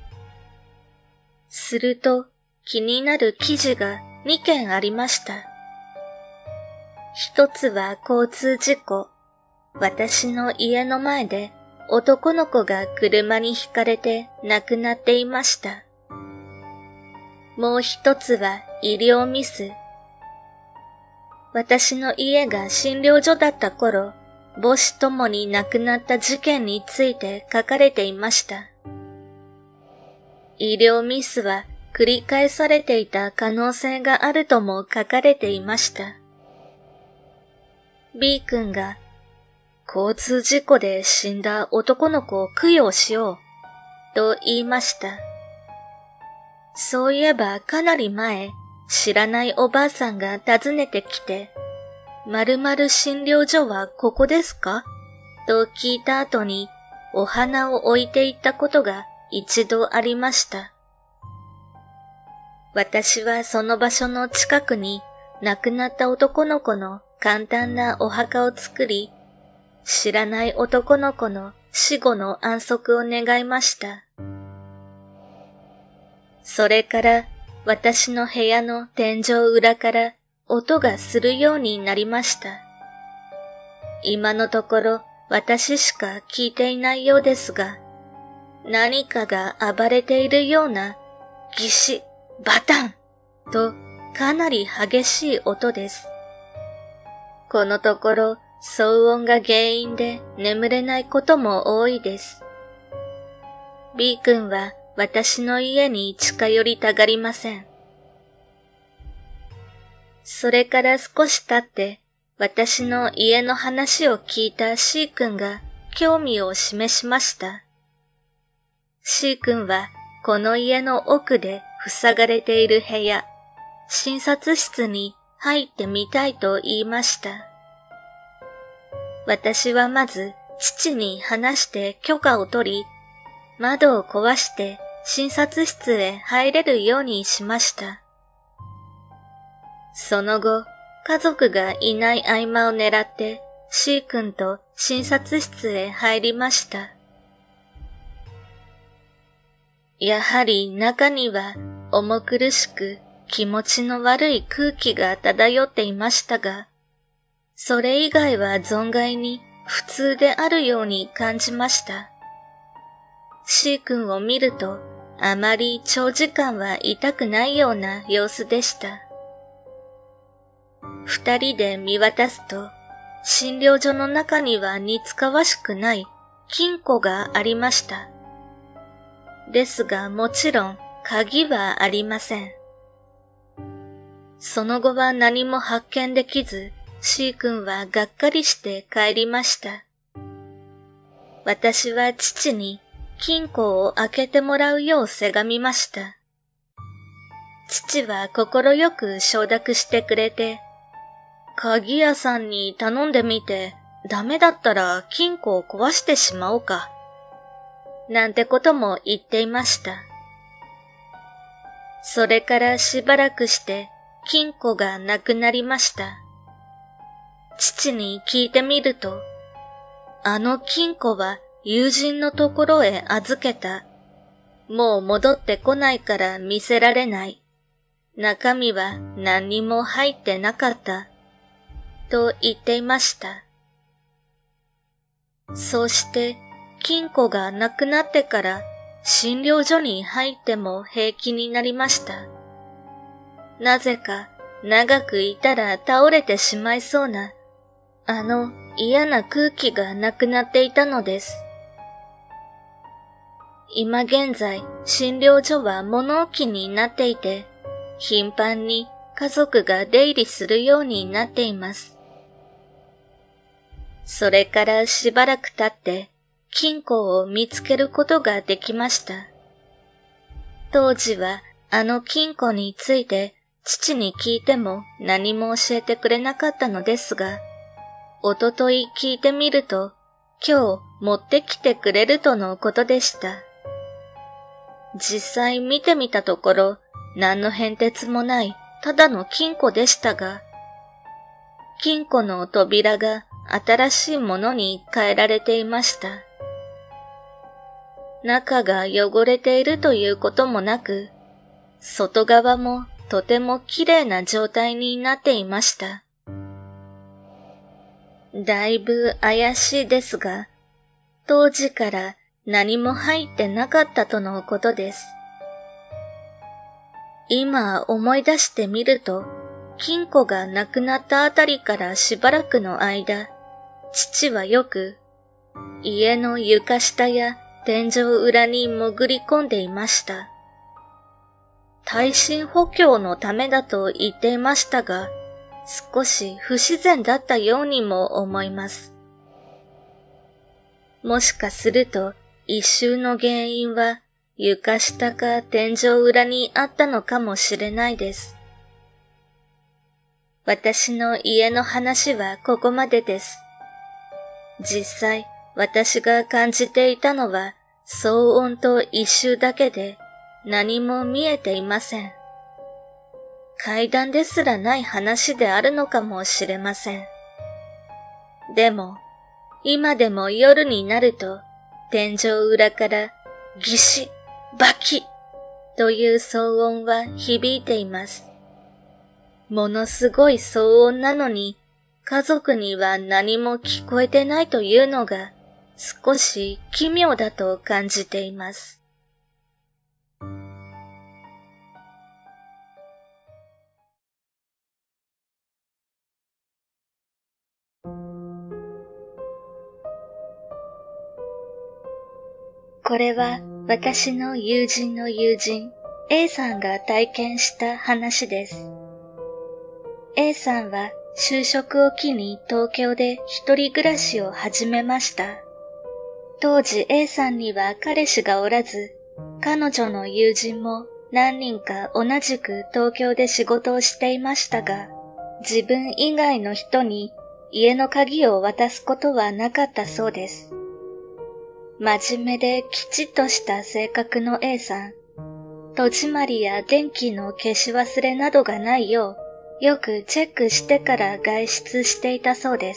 すると、気になる記事が2件ありました。一つは交通事故。私の家の前で男の子が車にひかれて亡くなっていました。もう一つは医療ミス。私の家が診療所だった頃、母子ともに亡くなった事件について書かれていました。医療ミスは繰り返されていた可能性があるとも書かれていました。B 君が、交通事故で死んだ男の子を供養しよう、と言いました。そういえばかなり前、知らないおばあさんが訪ねてきて、〇〇診療所はここですかと聞いた後に、お花を置いていったことが一度ありました。私はその場所の近くに亡くなった男の子の簡単なお墓を作り、知らない男の子の死後の安息を願いました。それから私の部屋の天井裏から音がするようになりました。今のところ私しか聞いていないようですが、何かが暴れているようなギシッ、バタンとかなり激しい音です。このところ騒音が原因で眠れないことも多いです。B 君は私の家に近寄りたがりません。それから少し経って私の家の話を聞いた C 君が興味を示しました。C 君はこの家の奥で塞がれている部屋、診察室に入ってみたいと言いました。私はまず父に話して許可を取り、窓を壊して診察室へ入れるようにしました。その後、家族がいない合間を狙って C 君と診察室へ入りました。やはり中には重苦しく気持ちの悪い空気が漂っていましたが、それ以外は存外に普通であるように感じました。C 君を見るとあまり長時間はいたくないような様子でした。二人で見渡すと、診療所の中には似つかわしくない金庫がありました。ですがもちろん鍵はありません。その後は何も発見できず、C 君はがっかりして帰りました。私は父に金庫を開けてもらうようせがみました。父は心よく承諾してくれて、鍵屋さんに頼んでみて、ダメだったら金庫を壊してしまおうか。なんてことも言っていました。それからしばらくして金庫がなくなりました。父に聞いてみると、あの金庫は友人のところへ預けた。もう戻ってこないから見せられない。中身は何にも入ってなかった。と言っていました。そうして金庫がなくなってから診療所に入っても平気になりました。なぜか長くいたら倒れてしまいそうなあの嫌な空気がなくなっていたのです。今現在診療所は物置になっていて、頻繁に家族が出入りするようになっています。それからしばらく経って金庫を見つけることができました。当時はあの金庫について父に聞いても何も教えてくれなかったのですが、おととい聞いてみると今日持ってきてくれるとのことでした。実際見てみたところ何の変哲もないただの金庫でしたが、金庫の扉が新しいものに変えられていました。中が汚れているということもなく、外側もとてもきれいな状態になっていました。だいぶ怪しいですが、当時から何も入ってなかったとのことです。今思い出してみると、金庫がなくなったあたりからしばらくの間、父はよく家の床下や天井裏に潜り込んでいました。耐震補強のためだと言っていましたが、少し不自然だったようにも思います。もしかすると異臭の原因は床下か天井裏にあったのかもしれないです。私の家の話はここまでです。実際、私が感じていたのは騒音と異臭だけで何も見えていません。 怪談ですらない話であるのかもしれません。でも、今でも夜になると、天井裏からギシッ、バキッという騒音は響いています。ものすごい騒音なのに、家族には何も聞こえてないというのが少し奇妙だと感じています。これは私の友人の友人 A さんが体験した話です。A さんは就職を機に東京で一人暮らしを始めました。当時 A さんには彼氏がおらず、彼女の友人も何人か同じく東京で仕事をしていましたが、自分以外の人に家の鍵を渡すことはなかったそうです。真面目できちっとした性格の A さん、戸締まりや電気の消し忘れなどがないよう、よくチェックしてから外出していたそうです。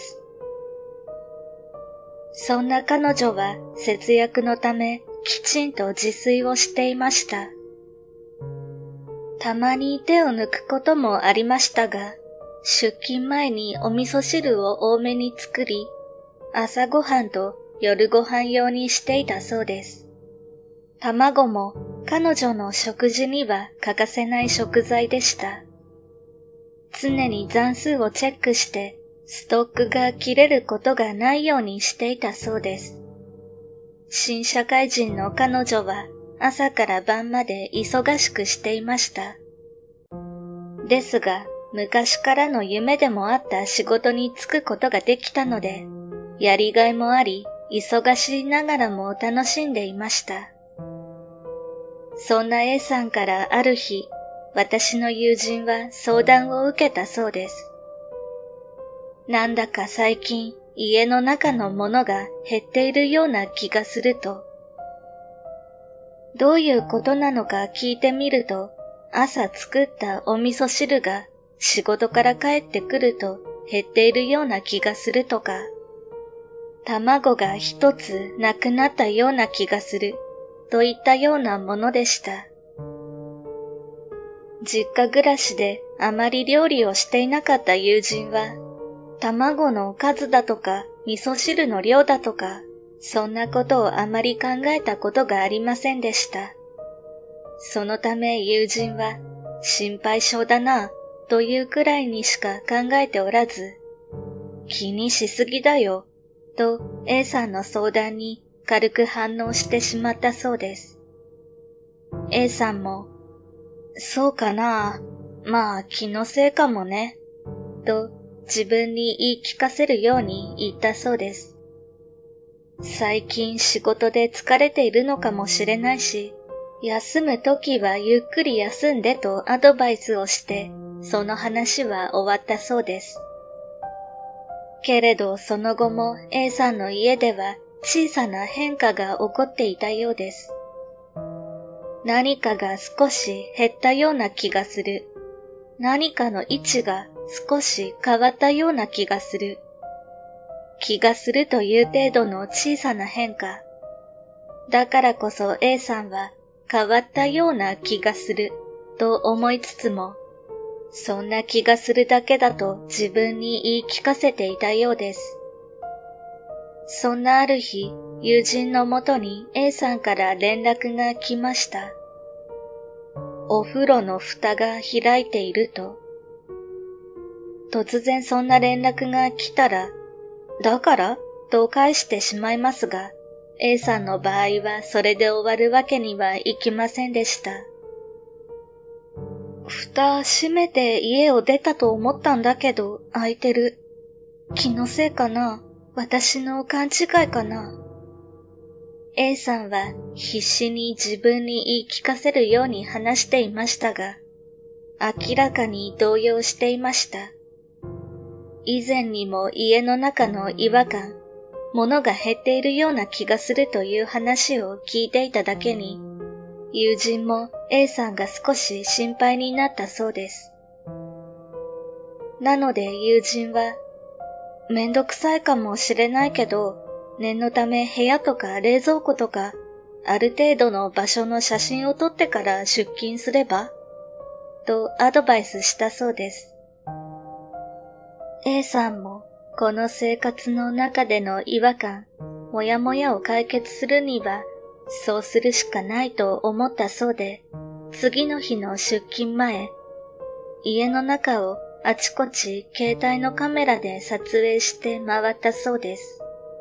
そんな彼女は節約のためきちんと自炊をしていました。たまに手を抜くこともありましたが、出勤前にお味噌汁を多めに作り、朝ごはんと夜ご飯用にしていたそうです。卵も彼女の食事には欠かせない食材でした。常に残数をチェックしてストックが切れることがないようにしていたそうです。新社会人の彼女は朝から晩まで忙しくしていました。ですが、昔からの夢でもあった仕事に就くことができたので、やりがいもあり、忙しいながらも楽しんでいました。そんな A さんからある日、私の友人は相談を受けたそうです。なんだか最近家の中のものが減っているような気がすると。どういうことなのか聞いてみると、朝作ったお味噌汁が仕事から帰ってくると減っているような気がするとか、卵が一つなくなったような気がするといったようなものでした。実家暮らしであまり料理をしていなかった友人は、卵の数だとか味噌汁の量だとか、そんなことをあまり考えたことがありませんでした。そのため友人は心配性だなというくらいにしか考えておらず、気にしすぎだよと A さんの相談に軽く反応してしまったそうです。A さんも、そうかな、まあ気のせいかもね、と自分に言い聞かせるように言ったそうです。最近仕事で疲れているのかもしれないし、休むときはゆっくり休んでとアドバイスをして、その話は終わったそうです。けれどその後も A さんの家では小さな変化が起こっていたようです。何かが少し減ったような気がする。何かの位置が少し変わったような気がする。気がするという程度の小さな変化。だからこそ A さんは変わったような気がすると思いつつも、そんな気がするだけだと自分に言い聞かせていたようです。そんなある日、友人のもとに A さんから連絡が来ました。お風呂の蓋が開いていると。突然そんな連絡が来たら、だからと返してしまいますが、A さんの場合はそれで終わるわけにはいきませんでした。蓋閉めて家を出たと思ったんだけど開いてる。気のせいかな？私の勘違いかな？ A さんは必死に自分に言い聞かせるように話していましたが、明らかに動揺していました。以前にも家の中の違和感、物が減っているような気がするという話を聞いていただけに、友人も A さんが少し心配になったそうです。 なので友人は、めんどくさいかもしれないけど、念のため部屋とか冷蔵庫とか、ある程度の場所の写真を撮ってから出勤すればとアドバイスしたそうです。A さんもこの生活の中での違和感、もやもやを解決するにはそうするしかないと思ったそうで、次の日の出勤前、家の中をあちこち携帯のカメラで撮影して回ったそうです。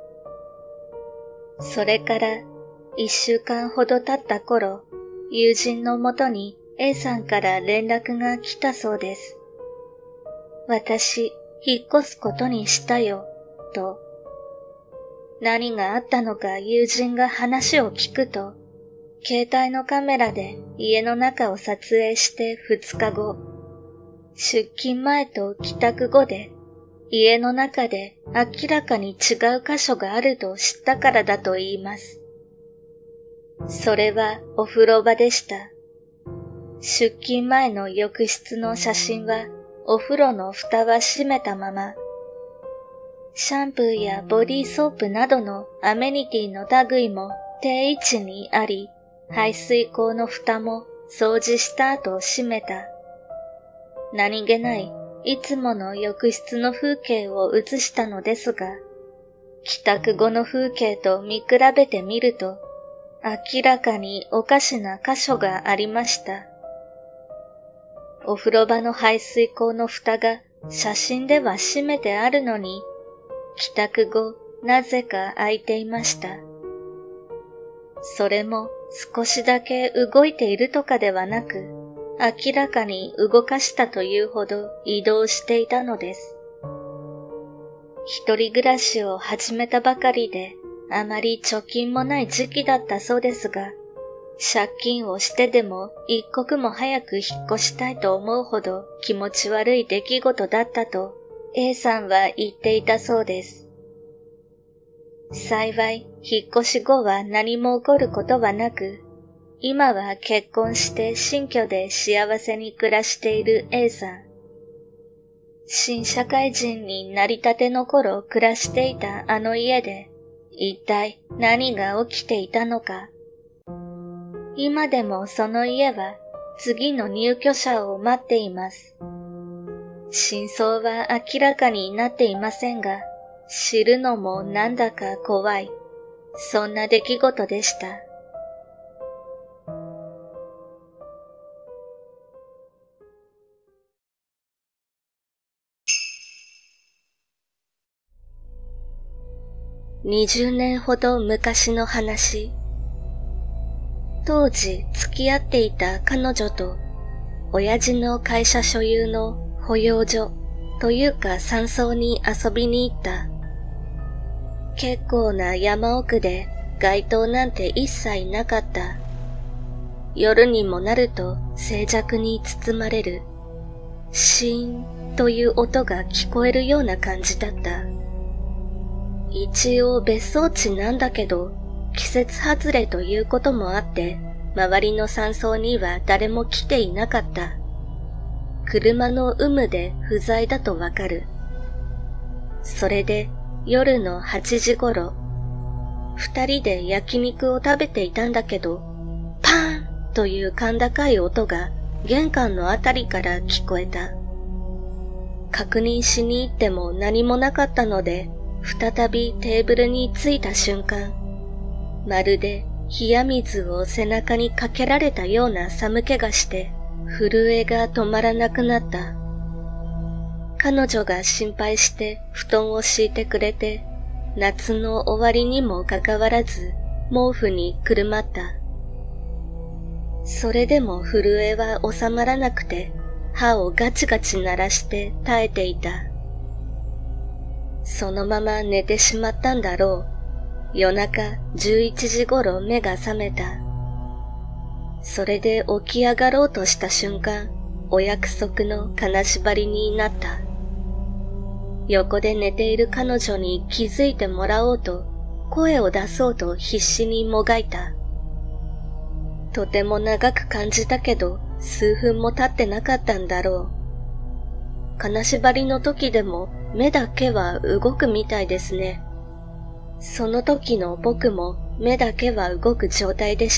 それから1週間ほど経った頃、友人のもとに A さんから連絡が来たそうです。私、引っ越すことにしたよ、と。何があったのか友人が話を聞くと、携帯のカメラで家の中を撮影して2日後、出勤前と帰宅後で、家の中で明らかに違う箇所があると知ったからだと言います。それはお風呂場でした。出勤前の浴室の写真はお風呂の蓋は閉めたまま、シャンプーやボディーソープなどのアメニティの類も定位置にあり、排水口の蓋も掃除した後閉めた。何気ないいつもの浴室の風景を映したのですが、帰宅後の風景と見比べてみると、明らかにおかしな箇所がありました。お風呂場の排水口の蓋が写真では閉めてあるのに、帰宅後なぜか開いていました。それも少しだけ動いているとかではなく、明らかに動かしたというほど移動していたのです。一人暮らしを始めたばかりで、あまり貯金もない時期だったそうですが、借金をしてでも一刻も早く引っ越したいと思うほど気持ち悪い出来事だったと A さんは言っていたそうです。幸い、引っ越し後は何も起こることはなく、今は結婚して新居で幸せに暮らしている A さん。新社会人になりたての頃暮らしていたあの家で、一体何が起きていたのか。今でもその家は次の入居者を待っています。真相は明らかになっていませんが、知るのもなんだか怖い。そんな出来事でした。20年ほど昔の話。当時付き合っていた彼女と、親父の会社所有の保養所というか山荘に遊びに行った。結構な山奥で街灯なんて一切なかった。夜にもなると静寂に包まれる。シーンという音が聞こえるような感じだった。一応別荘地なんだけど、季節外れということもあって、周りの山荘には誰も来ていなかった。車の有無で不在だとわかる。それで夜の8時頃、二人で焼肉を食べていたんだけど、パーンという甲高い音が玄関のあたりから聞こえた。確認しに行っても何もなかったので、再びテーブルに着いた瞬間、まるで冷や水を背中にかけられたような寒気がして、震えが止まらなくなった。彼女が心配して布団を敷いてくれて、夏の終わりにもかかわらず毛布にくるまった。それでも震えは収まらなくて、歯をガチガチ鳴らして耐えていた。そのまま寝てしまったんだろう。夜中11時頃目が覚めた。それで起き上がろうとした瞬間、お約束の金縛りになった。横で寝ている彼女に気づいてもらおうと、声を出そうと必死にもがいた。とても長く感じたけど、数分も経ってなかったんだろう。 金縛りの時でも目だけは動くみたいですね。その時の僕も目だけは動く状態でした。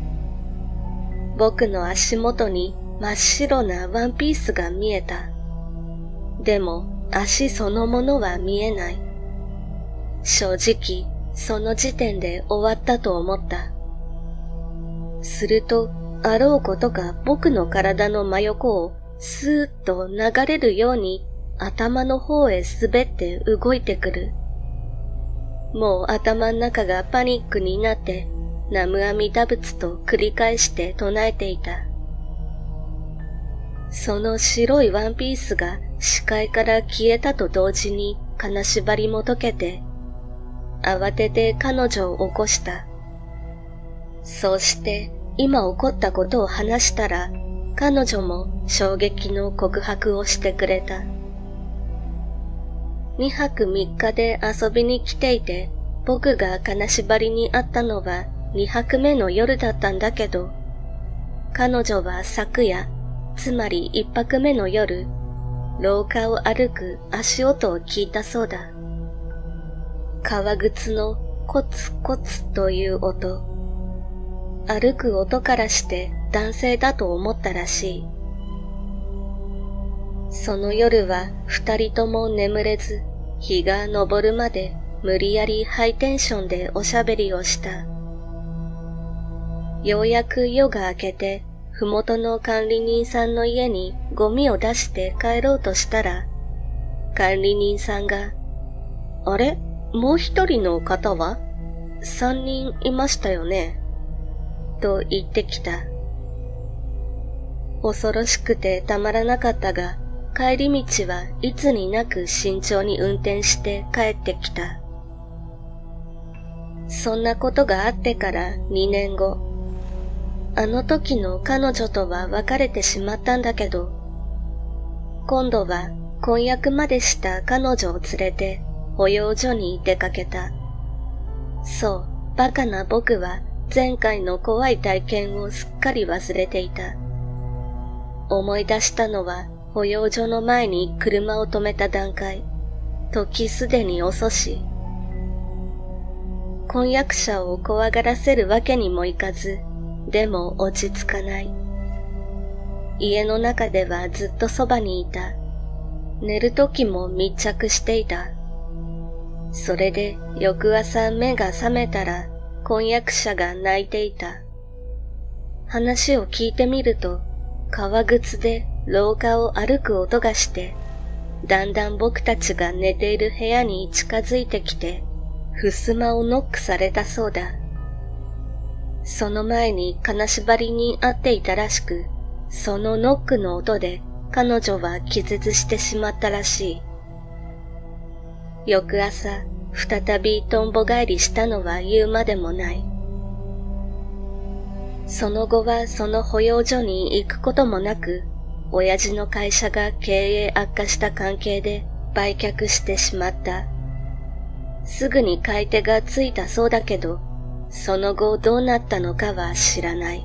僕の足元に真っ白なワンピースが見えた。でも足そのものは見えない。正直、その時点で終わったと思った。すると、あろうことか僕の体の真横をスーッと流れるように頭の方へ滑って動いてくる。もう頭の中がパニックになって南無阿弥陀仏と繰り返して唱えていた。その白いワンピースが視界から消えたと同時に金縛りも解けて、慌てて彼女を起こした。そうして今起こったことを話したら、彼女も衝撃の告白をしてくれた。2泊3日で遊びに来ていて、僕が金縛りに会ったのは2泊目の夜だったんだけど、彼女は昨夜、つまり1泊目の夜、廊下を歩く足音を聞いたそうだ。革靴のコツコツという音。歩く音からして男性だと思ったらしい。その夜は2人とも眠れず、日が昇るまで無理やりハイテンションでおしゃべりをした。ようやく夜が明けて、ふもとの管理人さんの家にゴミを出して帰ろうとしたら、管理人さんが、あれ？もう一人の方は？ 3 人いましたよね？と言ってきた。恐ろしくてたまらなかったが、帰り道はいつになく慎重に運転して帰ってきた。そんなことがあってから2年後、あの時の彼女とは別れてしまったんだけど、今度は婚約までした彼女を連れて保養所に出かけた。そう、バカな僕は前回の怖い体験をすっかり忘れていた。思い出したのは保養所の前に車を止めた段階。時すでに遅し。婚約者を怖がらせるわけにもいかず、でも落ち着かない。家の中ではずっとそばにいた。寝るときも密着していた。それで翌朝目が覚めたら婚約者が泣いていた。話を聞いてみると、革靴で廊下を歩く音がして、だんだん僕たちが寝ている部屋に近づいてきて、襖をノックされたそうだ。その前に金縛りに遭っていたらしく、そのノックの音で彼女は気絶してしまったらしい。翌朝、再びとんぼ返りしたのは言うまでもない。その後はその保養所に行くこともなく、親父の会社が経営悪化した関係で売却してしまった。すぐに買い手がついたそうだけど、その後どうなったのかは知らない。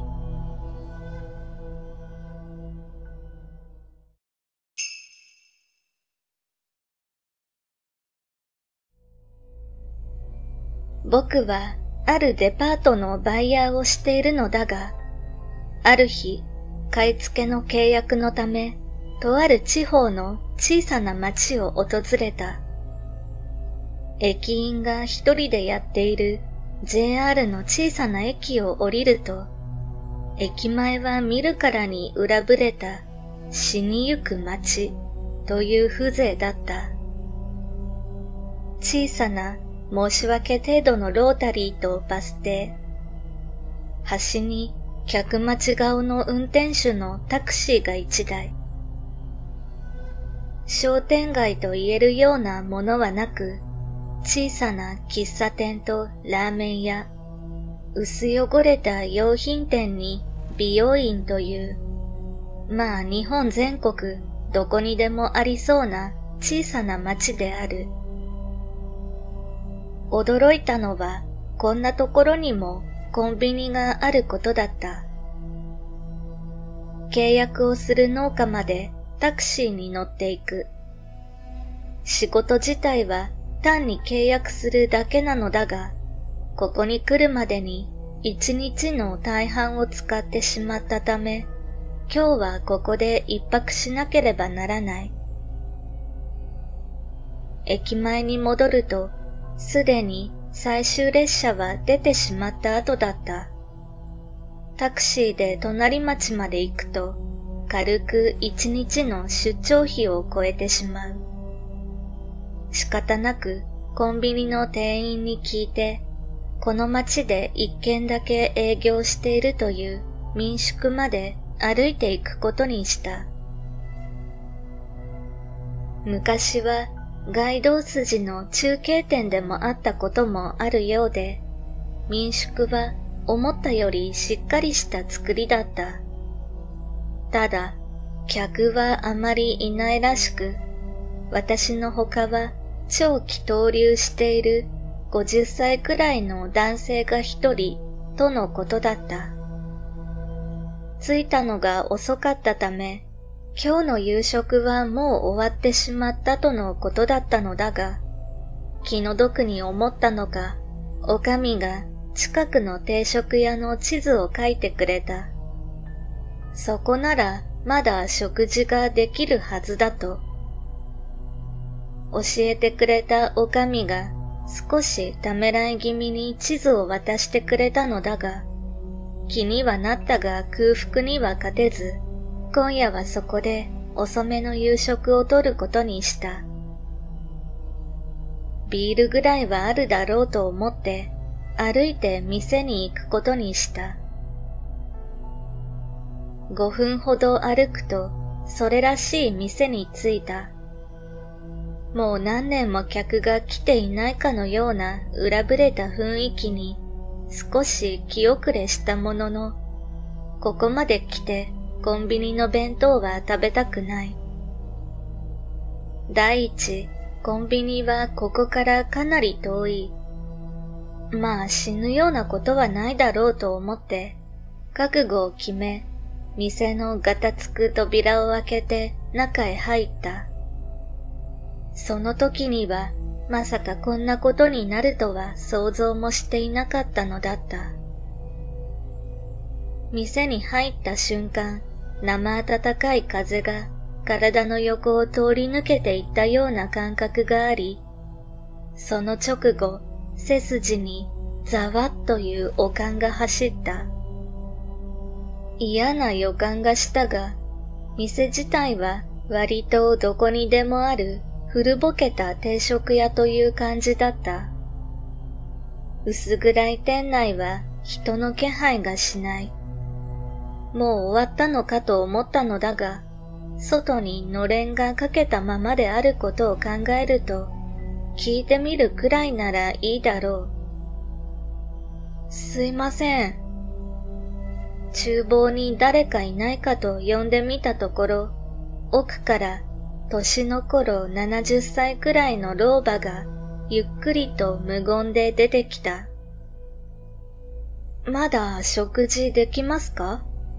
僕はあるデパートのバイヤーをしているのだが、ある日、買い付けの契約のため、とある地方の小さな町を訪れた。駅員が一人でやっている JR の小さな駅を降りると、駅前は見るからに裏ぶれた死にゆく町という風情だった。小さな申し訳程度のロータリーとバス停、端に客待ち顔の運転手のタクシーが1台。商店街と言えるようなものはなく、小さな喫茶店とラーメン屋、薄汚れた用品店に美容院という、まあ日本全国どこにでもありそうな小さな町である。驚いたのはこんなところにもコンビニがあることだった。契約をする農家までタクシーに乗っていく。仕事自体は単に契約するだけなのだが、ここに来るまでに一日の大半を使ってしまったため、今日はここで一泊しなければならない。駅前に戻ると、すでに最終列車は出てしまった後だった。タクシーで隣町まで行くと、軽く一日の出張費を超えてしまう。仕方なくコンビニの店員に聞いて、この町で一軒だけ営業しているという民宿まで歩いていくことにした。昔は街道筋の中継点でもあったこともあるようで、民宿は思ったよりしっかりした作りだった。ただ、客はあまりいないらしく、私のほかは長期逗留している50歳くらいの男性が一人とのことだった。着いたのが遅かったため、今日の夕食はもう終わってしまったとのことだったのだが、気の毒に思ったのか、おかみが近くの定食屋の地図を書いてくれた。そこならまだ食事ができるはずだと。教えてくれたおかみが少しためらい気味に地図を渡してくれたのだが、気にはなったが空腹には勝てず、今夜はそこで遅めの夕食をとることにした。ビールぐらいはあるだろうと思って歩いて店に行くことにした。5分ほど歩くとそれらしい店に着いた。もう何年も客が来ていないかのような裏ぶれた雰囲気に少し気遅れしたものの、ここまで来てコンビニの弁当は食べたくない。第一、コンビニはここからかなり遠い。まあ死ぬようなことはないだろうと思って、覚悟を決め、店のガタつく扉を開けて中へ入った。その時にはまさかこんなことになるとは想像もしていなかったのだった。店に入った瞬間、生暖かい風が体の横を通り抜けていったような感覚があり、その直後、背筋にざわっという悪感が走った。嫌な予感がしたが、店自体は割とどこにでもある古ぼけた定食屋という感じだった。薄暗い店内は人の気配がしない。もう終わったのかと思ったのだが、外にのれんがかけたままであることを考えると、聞いてみるくらいならいいだろう。すいません。厨房に誰かいないかと呼んでみたところ、奥から年の頃70歳くらいの老婆がゆっくりと無言で出てきた。まだ食事できますか？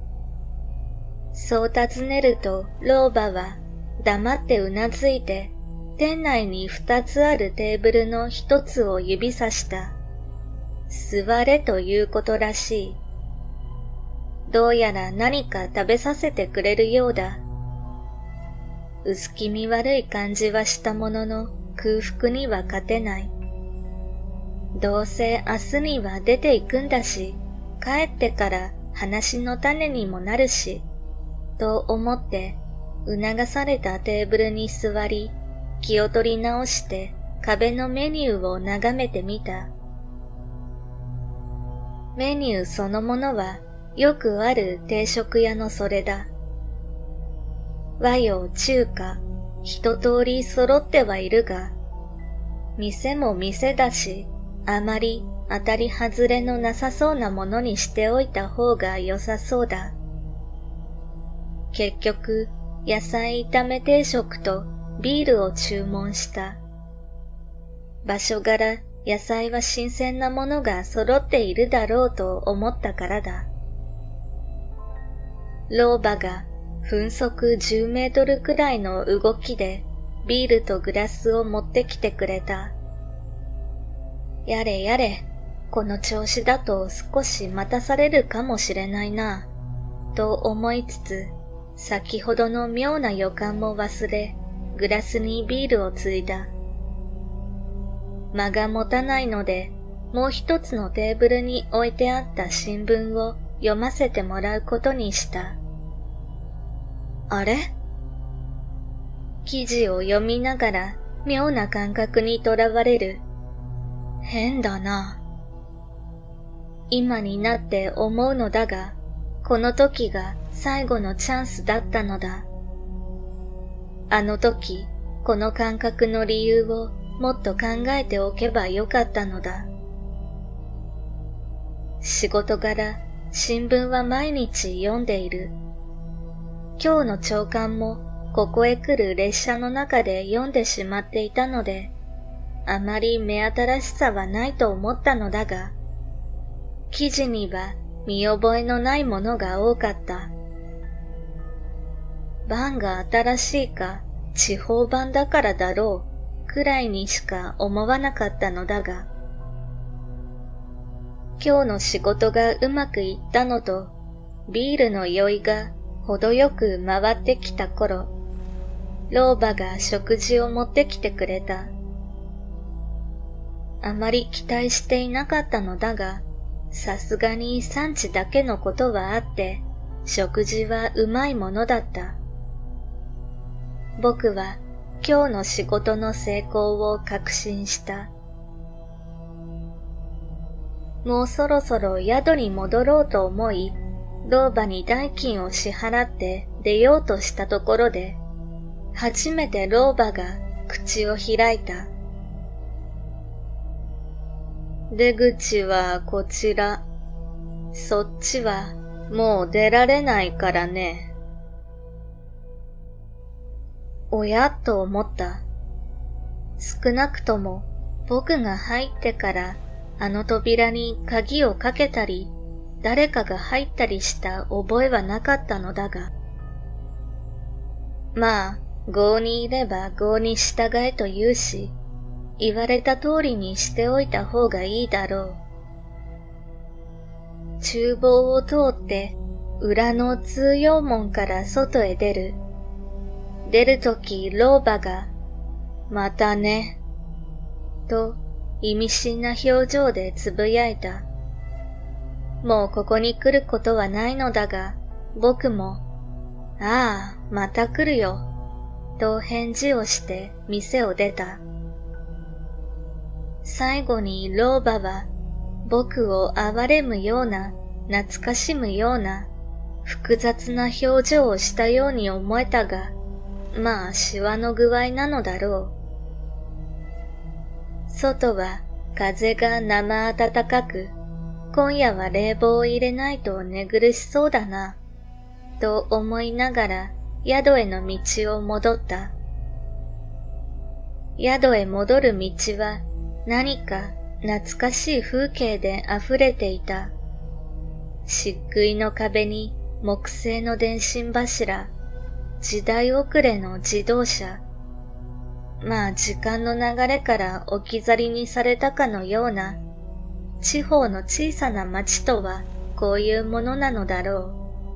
そう尋ねると老婆は黙ってうなずいて店内に2つあるテーブルの1つを指さした。座れということらしい。どうやら何か食べさせてくれるようだ。薄気味悪い感じはしたものの空腹には勝てない。どうせ明日には出て行くんだし、帰ってから話の種にもなるし、と思って促されたテーブルに座り、気を取り直して壁のメニューを眺めてみた。メニューそのものはよくある定食屋のそれだ。和洋中華、一通り揃ってはいるが、店も店だし、あまり当たり外れのなさそうなものにしておいた方が良さそうだ。結局、野菜炒め定食とビールを注文した。場所柄、野菜は新鮮なものが揃っているだろうと思ったからだ。老婆が分速10メートルくらいの動きでビールとグラスを持ってきてくれた。やれやれ、この調子だと少し待たされるかもしれないな、と思いつつ、先ほどの妙な予感も忘れ、グラスにビールをついだ。間が持たないので、もう一つのテーブルに置いてあった新聞を読ませてもらうことにした。あれ？記事を読みながら妙な感覚にとらわれる。変だな。今になって思うのだが、この時が最後のチャンスだったのだ。あの時、この感覚の理由をもっと考えておけばよかったのだ。仕事柄、新聞は毎日読んでいる。今日の朝刊もここへ来る列車の中で読んでしまっていたので、あまり目新しさはないと思ったのだが、記事には見覚えのないものが多かった。版が新しいか地方版だからだろうくらいにしか思わなかったのだが、今日の仕事がうまくいったのと、ビールの酔いが程よく回ってきた頃、老婆が食事を持ってきてくれた。あまり期待していなかったのだが、さすがに産地だけのことはあって、食事はうまいものだった。僕は今日の仕事の成功を確信した。もうそろそろ宿に戻ろうと思い、老婆に代金を支払って出ようとしたところで、初めて老婆が口を開いた。出口はこちら。そっちはもう出られないからね。おやと思った。少なくとも僕が入ってからあの扉に鍵をかけたり、誰かが入ったりした覚えはなかったのだが。まあ、郷にいれば郷に従えと言うし、言われた通りにしておいた方がいいだろう。厨房を通って裏の通用門から外へ出る。出るとき老婆が、またね、と意味深な表情でつぶやいた。もうここに来ることはないのだが、僕も、ああ、また来るよ、と返事をして店を出た。最後に老婆は僕を憐れむような、懐かしむような、複雑な表情をしたように思えたが、まあシワの具合なのだろう。外は風が生暖かく、今夜は冷房を入れないと寝苦しそうだな、と思いながら宿への道を戻った。宿へ戻る道は何か懐かしい風景で溢れていた。漆喰の壁に木製の電信柱、時代遅れの自動車。まあ時間の流れから置き去りにされたかのような、地方の小さな町とはこういうものなのだろ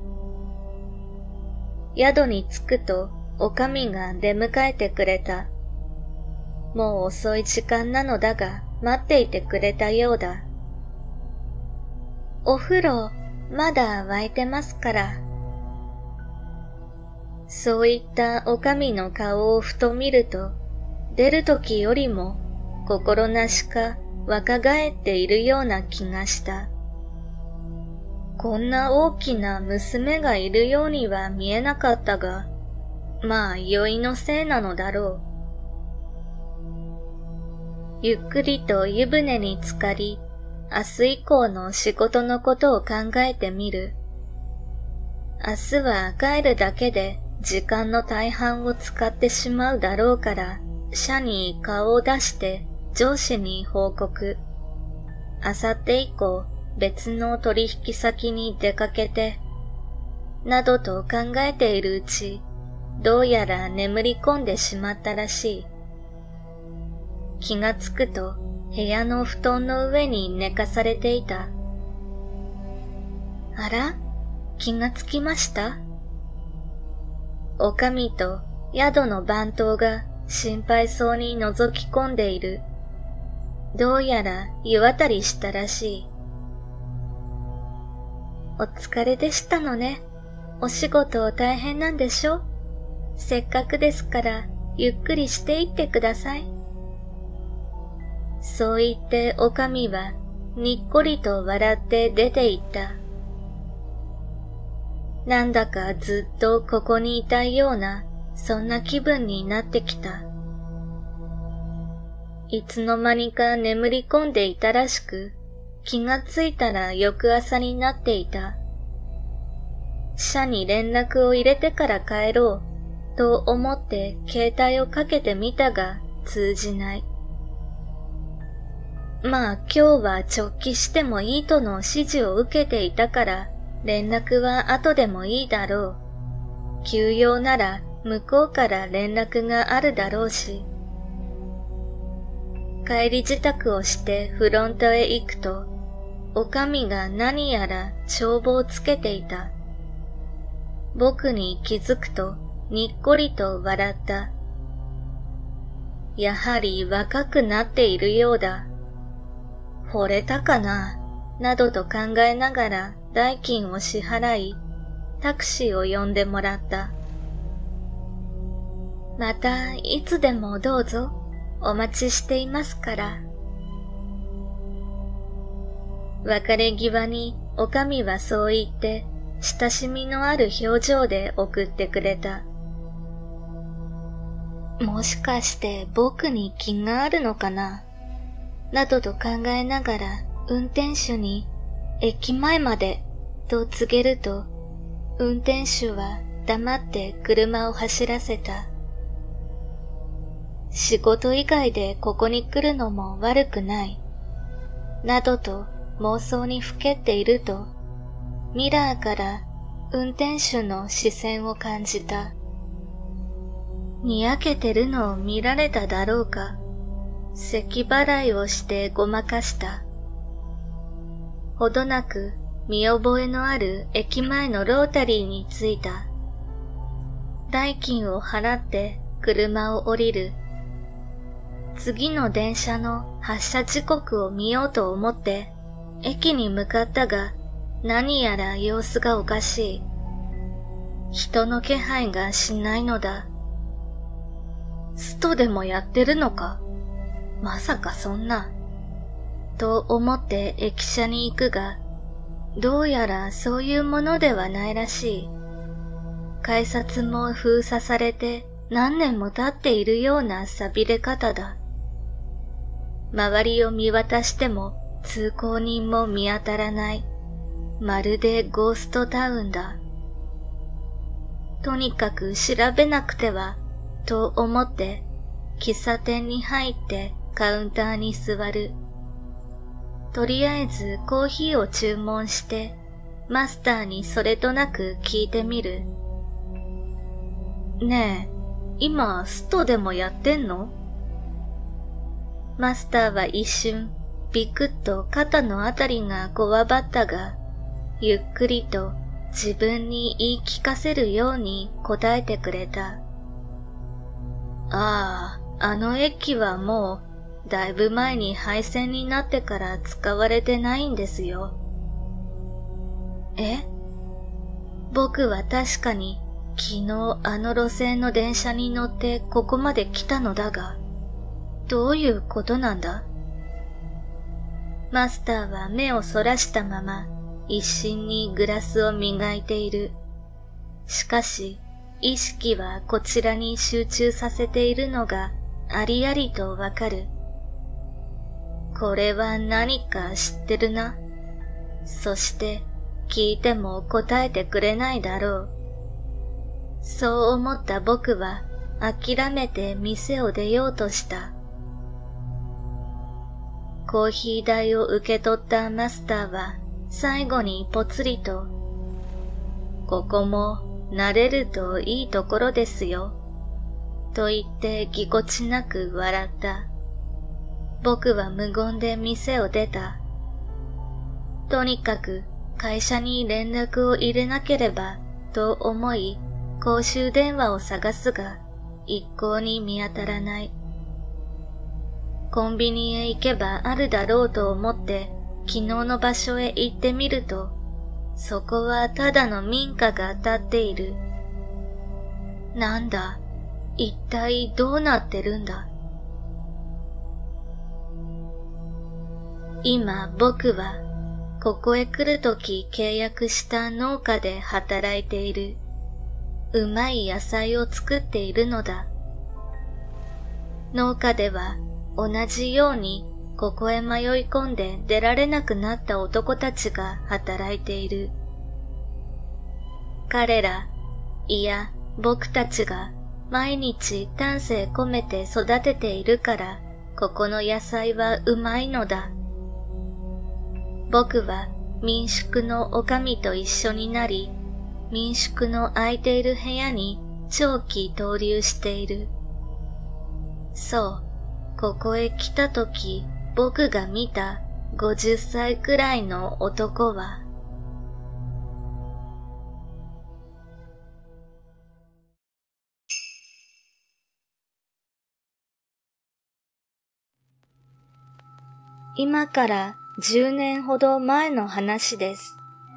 う。宿に着くと、おかみが出迎えてくれた。もう遅い時間なのだが、待っていてくれたようだ。お風呂、まだ沸いてますから。そういったおかみの顔をふと見ると、出るときよりも心なしか若返っているような気がした。こんな大きな娘がいるようには見えなかったが、まあ酔いのせいなのだろう。ゆっくりと湯船に浸かり、明日以降の仕事のことを考えてみる。明日は帰るだけで時間の大半を使ってしまうだろうから、社に顔を出して上司に報告。明後日以降、別の取引先に出かけて、 などと考えているうち、どうやら眠り込んでしまったらしい。気がつくと部屋の布団の上に寝かされていた。あら、気がつきました？おかみと宿の番頭が心配そうに覗き込んでいる。どうやら湯あたりしたらしい。お疲れでしたのね。お仕事大変なんでしょ？せっかくですからゆっくりしていってください。そう言っておかみはにっこりと笑って出て行った。なんだかずっとここにいたいような、そんな気分になってきた。いつの間にか眠り込んでいたらしく、気がついたら翌朝になっていた。社に連絡を入れてから帰ろうと思って携帯をかけてみたが通じない。まあ今日は直帰してもいいとの指示を受けていたから連絡は後でもいいだろう。急用なら向こうから連絡があるだろうし。帰り支度をしてフロントへ行くと、おかみが何やら帳簿をつけていた。僕に気づくとにっこりと笑った。やはり若くなっているようだ。惚れたかな、などと考えながら代金を支払い、タクシーを呼んでもらった。またいつでもどうぞお待ちしていますから。別れ際におかみはそう言って親しみのある表情で送ってくれた。もしかして僕に気があるのかな、などと考えながら運転手に駅前までと告げると、運転手は黙って車を走らせた。仕事以外でここに来るのも悪くない、などと妄想にふけっていると、ミラーから運転手の視線を感じた。にやけてるのを見られただろうか。咳払いをしてごまかした。ほどなく見覚えのある駅前のロータリーに着いた。代金を払って車を降りる。次の電車の発車時刻を見ようと思って駅に向かったが、何やら様子がおかしい。人の気配がしないのだ。ストでもやってるのか？まさかそんな。と思って駅舎に行くが、どうやらそういうものではないらしい。改札も封鎖されて何年も経っているような寂れ方だ。周りを見渡しても通行人も見当たらない。まるでゴーストタウンだ。とにかく調べなくては、と思って喫茶店に入ってカウンターに座る。とりあえずコーヒーを注文してマスターにそれとなく聞いてみる。ねえ、今ストでもやってんの？マスターは一瞬ビクッと肩のあたりがこわばったが、ゆっくりと自分に言い聞かせるように答えてくれた。ああ、あの駅はもうだいぶ前に廃線になってから使われてないんですよ。え？僕は確かに昨日あの路線の電車に乗ってここまで来たのだが、どういうことなんだ？マスターは目をそらしたまま一心にグラスを磨いている。しかし意識はこちらに集中させているのがありありとわかる。これは何か知ってるな。そして聞いても答えてくれないだろう。そう思った僕は諦めて店を出ようとした。コーヒー代を受け取ったマスターは最後にぽつりと、 ここも慣れるといいところですよ。と言ってぎこちなく笑った。僕は無言で店を出た。とにかく会社に連絡を入れなければと思い、公衆電話を探すが一向に見当たらない。コンビニへ行けばあるだろうと思って昨日の場所へ行ってみると、そこはただの民家が建っている。なんだ、一体どうなってるんだ。今僕はここへ来るとき契約した農家で働いている。うまい野菜を作っているのだ。農家では同じようにここへ迷い込んで出られなくなった男たちが働いている。彼ら、いや僕たちが毎日丹精込めて育てているから、ここの野菜はうまいのだ。僕は民宿の女将と一緒になり、民宿の空いている部屋に長期逗留している。そう、ここへ来たとき僕が見た50歳くらいの男は、今から10年ほど前の話です。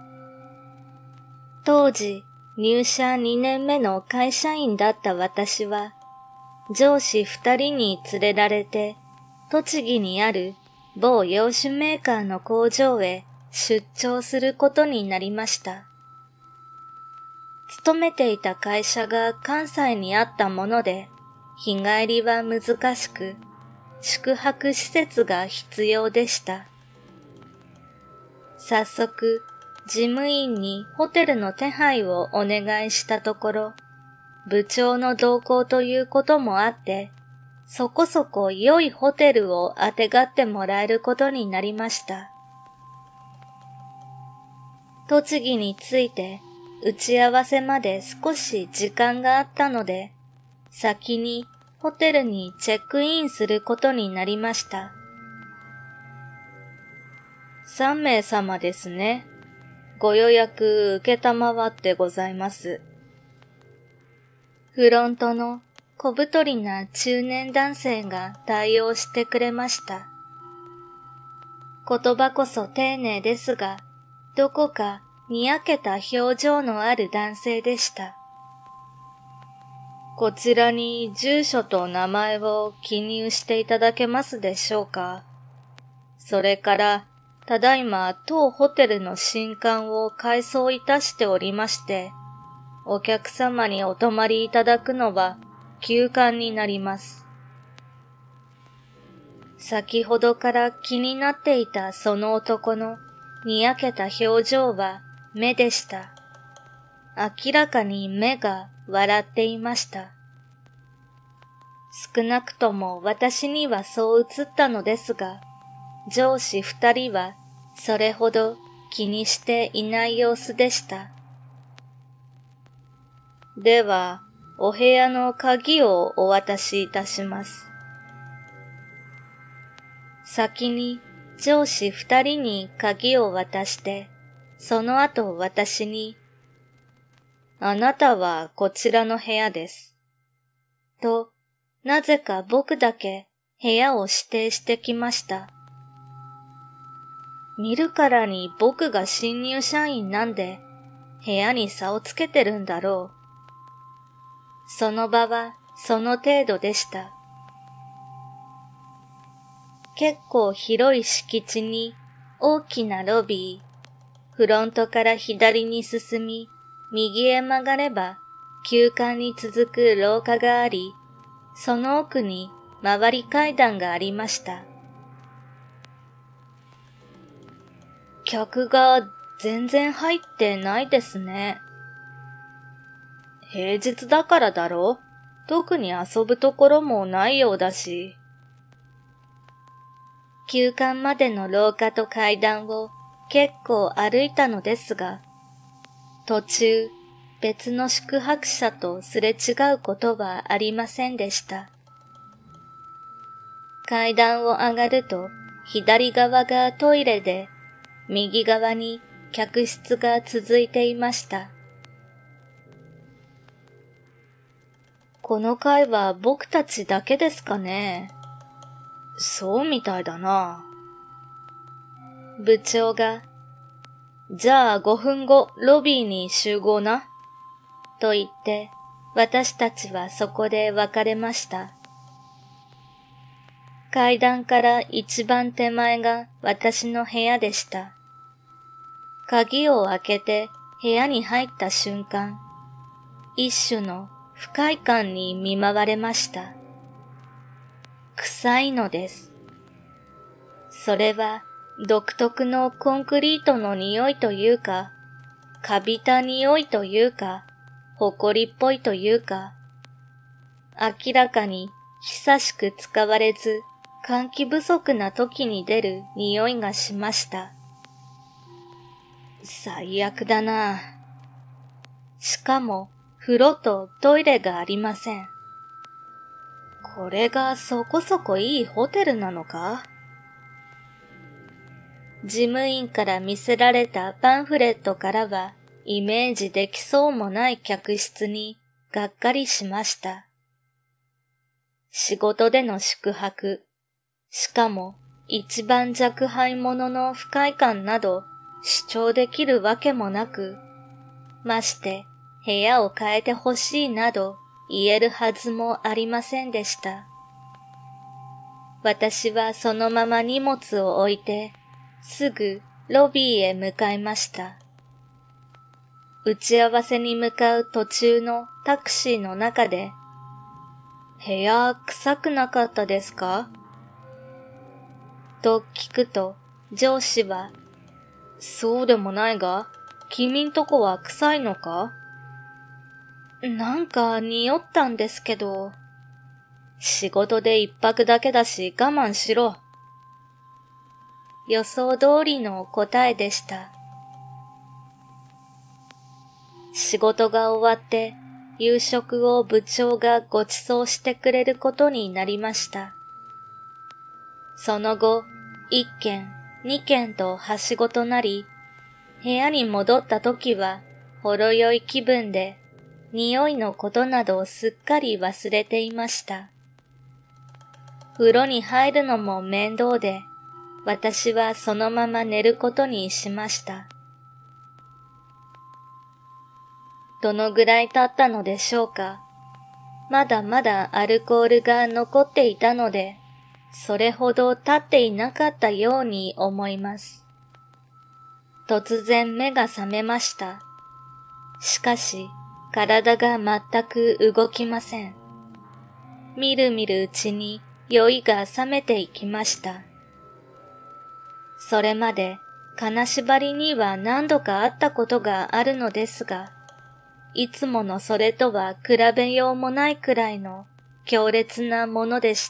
当時、入社2年目の会社員だった私は、上司2人に連れられて、栃木にある某洋酒メーカーの工場へ出張することになりました。勤めていた会社が関西にあったもので、日帰りは難しく、宿泊施設が必要でした。早速、事務員にホテルの手配をお願いしたところ、部長の同行ということもあって、そこそこ良いホテルをあてがってもらえることになりました。栃木に着いて打ち合わせまで少し時間があったので、先にホテルにチェックインすることになりました。3名様ですね。ご予約受けたまわってございます。フロントの小太りな中年男性が対応してくれました。言葉こそ丁寧ですが、どこかにやけた表情のある男性でした。こちらに住所と名前を記入していただけますでしょうか。それから、ただいま当ホテルの新館を改装いたしておりまして、お客様にお泊まりいただくのは旧館になります。先ほどから気になっていたその男のにやけた表情は目でした。明らかに目が笑っていました。少なくとも私にはそう映ったのですが、上司2人はそれほど気にしていない様子でした。では、お部屋の鍵をお渡しいたします。先に上司2人に鍵を渡して、その後私に、あなたはこちらの部屋です。と、なぜか僕だけ部屋を指定してきました。見るからに僕が新入社員なんで、部屋に差をつけてるんだろう。その場はその程度でした。結構広い敷地に大きなロビー、フロントから左に進み、右へ曲がれば旧館に続く廊下があり、その奥に回り階段がありました。客が全然入ってないですね。平日だからだろ？特に遊ぶところもないようだし。旧館までの廊下と階段を結構歩いたのですが、途中別の宿泊者とすれ違うことはありませんでした。階段を上がると左側がトイレで、右側に客室が続いていました。この階は僕たちだけですかね。そうみたいだな。部長が、じゃあ5分後ロビーに集合な。と言って、私たちはそこで別れました。階段から一番手前が私の部屋でした。鍵を開けて部屋に入った瞬間、一種の不快感に見舞われました。臭いのです。それは独特のコンクリートの匂いというか、カビた匂いというか、埃っぽいというか、明らかに久しく使われず、換気不足な時に出る匂いがしました。最悪だな。しかも、風呂とトイレがありません。これがそこそこいいホテルなのか？事務員から見せられたパンフレットからは、イメージできそうもない客室にがっかりしました。仕事での宿泊、しかも一番若輩者の不快感など主張できるわけもなく、まして部屋を変えてほしいなど言えるはずもありませんでした。私はそのまま荷物を置いて、すぐロビーへ向かいました。打ち合わせに向かう途中のタクシーの中で、部屋臭くなかったですか？と聞くと、上司は、そうでもないが、君んとこは臭いのか？なんか匂ったんですけど、仕事で一泊だけだし我慢しろ。予想通りの答えでした。仕事が終わって夕食を部長がご馳走してくれることになりました。その後、1軒、2軒とはしごとなり、部屋に戻った時はほろ酔い気分で、匂いのことなどをすっかり忘れていました。風呂に入るのも面倒で、私はそのまま寝ることにしました。どのぐらい経ったのでしょうか。まだまだアルコールが残っていたので、それほど経っていなかったように思います。突然目が覚めました。しかし、体が全く動きません。みるみるうちに酔いが覚めていきました。それまで金縛りには何度か会ったことがあるのですが、いつものそれとは比べようもないくらいの強烈なものでした。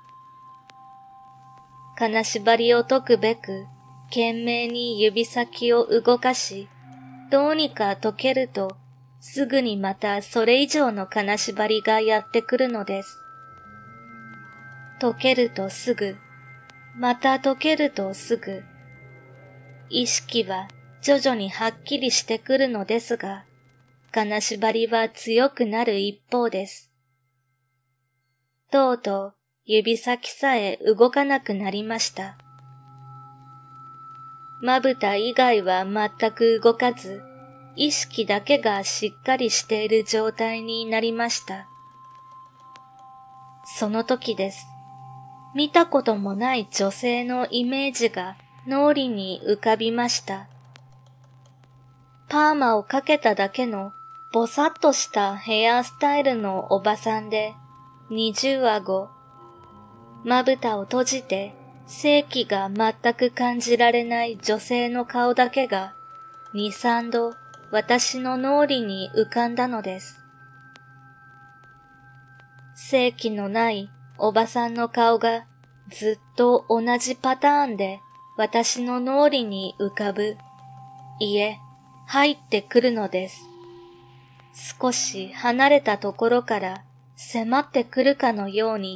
金縛りを解くべく、懸命に指先を動かし、どうにか解けると、すぐにまたそれ以上の金縛りがやってくるのです。解けるとすぐ、また解けるとすぐ、意識は徐々にはっきりしてくるのですが、金縛りは強くなる一方です。とうとう指先さえ動かなくなりました。まぶた以外は全く動かず、意識だけがしっかりしている状態になりました。その時です。見たこともない女性のイメージが脳裏に浮かびました。パーマをかけただけのぼさっとしたヘアスタイルのおばさんで、20顎。まぶたを閉じて、生気が全く感じられない女性の顔だけが、2、3度私の脳裏に浮かんだのです。生気のないおばさんの顔がずっと同じパターンで私の脳裏に浮かぶ。いえ、入ってくるのです。 少し離れたところから迫ってくるかのように、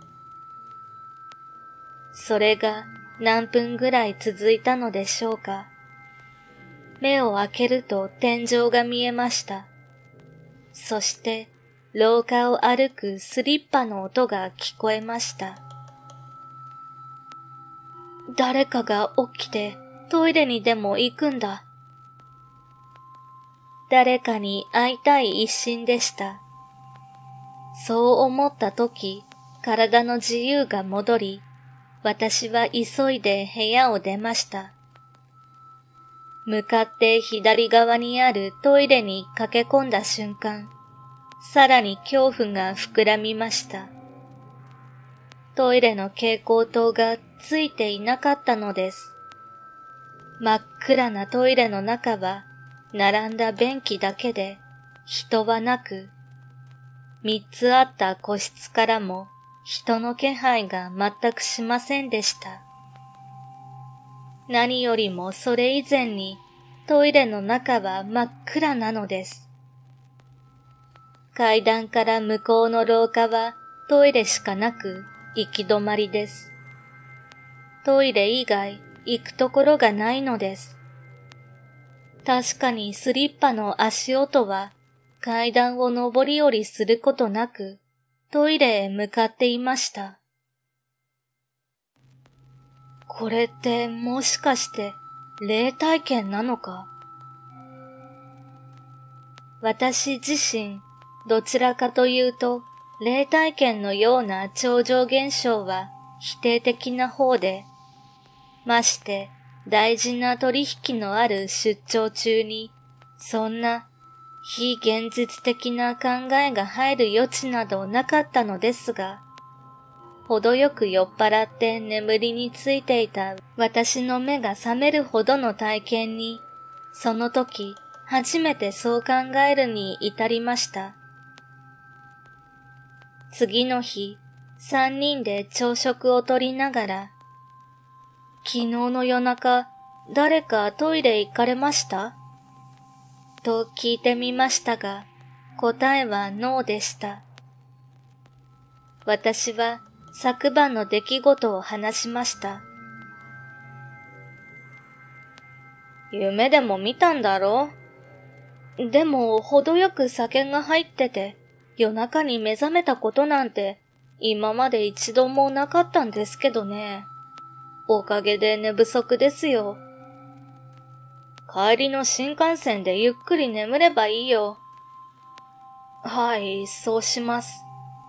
それが何分ぐらい続いたのでしょうか。目を開けると天井が見えました。そして廊下を歩くスリッパの音が聞こえました。誰かが起きてトイレにでも行くんだ。誰かに会いたい一心でした。そう思ったとき、体の自由が戻り、私は急いで部屋を出ました。向かって左側にあるトイレに駆け込んだ瞬間、さらに恐怖が膨らみました。トイレの蛍光灯がついていなかったのです。真っ暗なトイレの中は、並んだ便器だけで人はなく、3つあった個室からも人の気配が全くしませんでした。何よりもそれ以前にトイレの中は真っ暗なのです。階段から向こうの廊下はトイレしかなく行き止まりです。トイレ以外行くところがないのです。確かにスリッパの足音は階段を上り下りすることなくトイレへ向かっていました。これってもしかして霊体験なのか？私自身どちらかというと霊体験のような超常現象は否定的な方で、まして大事な取引のある出張中にそんな非現実的な考えが入る余地などなかったのですが、程よく酔っ払って眠りについていた私の目が覚めるほどの体験に、その時初めてそう考えるに至りました。次の日、3人で朝食をとりながら、昨日の夜中、誰かトイレ行かれました？と聞いてみましたが、答えはノーでした。私は昨晩の出来事を話しました。夢でも見たんだろう？でも程よく酒が入ってて、夜中に目覚めたことなんて今まで一度もなかったんですけどね。おかげで寝不足ですよ。帰りの新幹線でゆっくり眠ればいいよ。はい、そうします。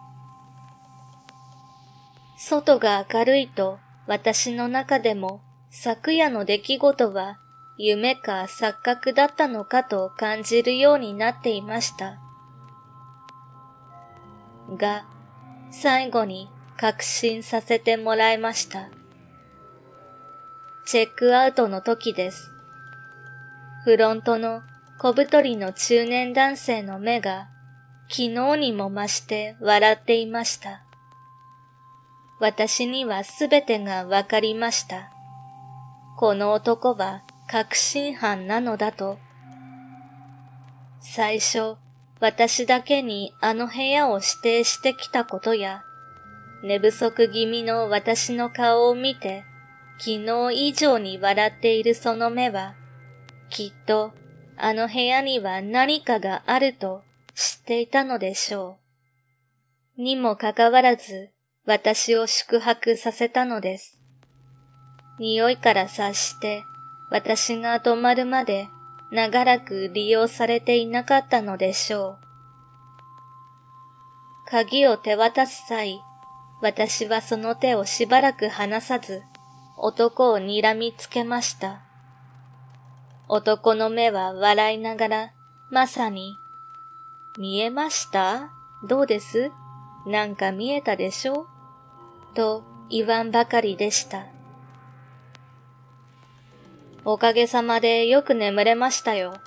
外が明るいと私の中でも昨夜の出来事は夢か錯覚だったのかと感じるようになっていました。が、最後に確信させてもらいました。チェックアウトの時です。フロントの小太りの中年男性の目が昨日にも増して笑っていました。私にはすべてがわかりました。この男は確信犯なのだと。最初、私だけにあの部屋を指定してきたことや、寝不足気味の私の顔を見て、昨日以上に笑っているその目は、きっとあの部屋には何かがあると知っていたのでしょう。にもかかわらず、私を宿泊させたのです。匂いから察して、私が泊まるまで長らく利用されていなかったのでしょう。鍵を手渡す際、私はその手をしばらく離さず、男を睨みつけました。男の目は笑いながら、まさに、見えました？どうです？なんか見えたでしょ？と言わんばかりでした。おかげさまでよく眠れましたよ。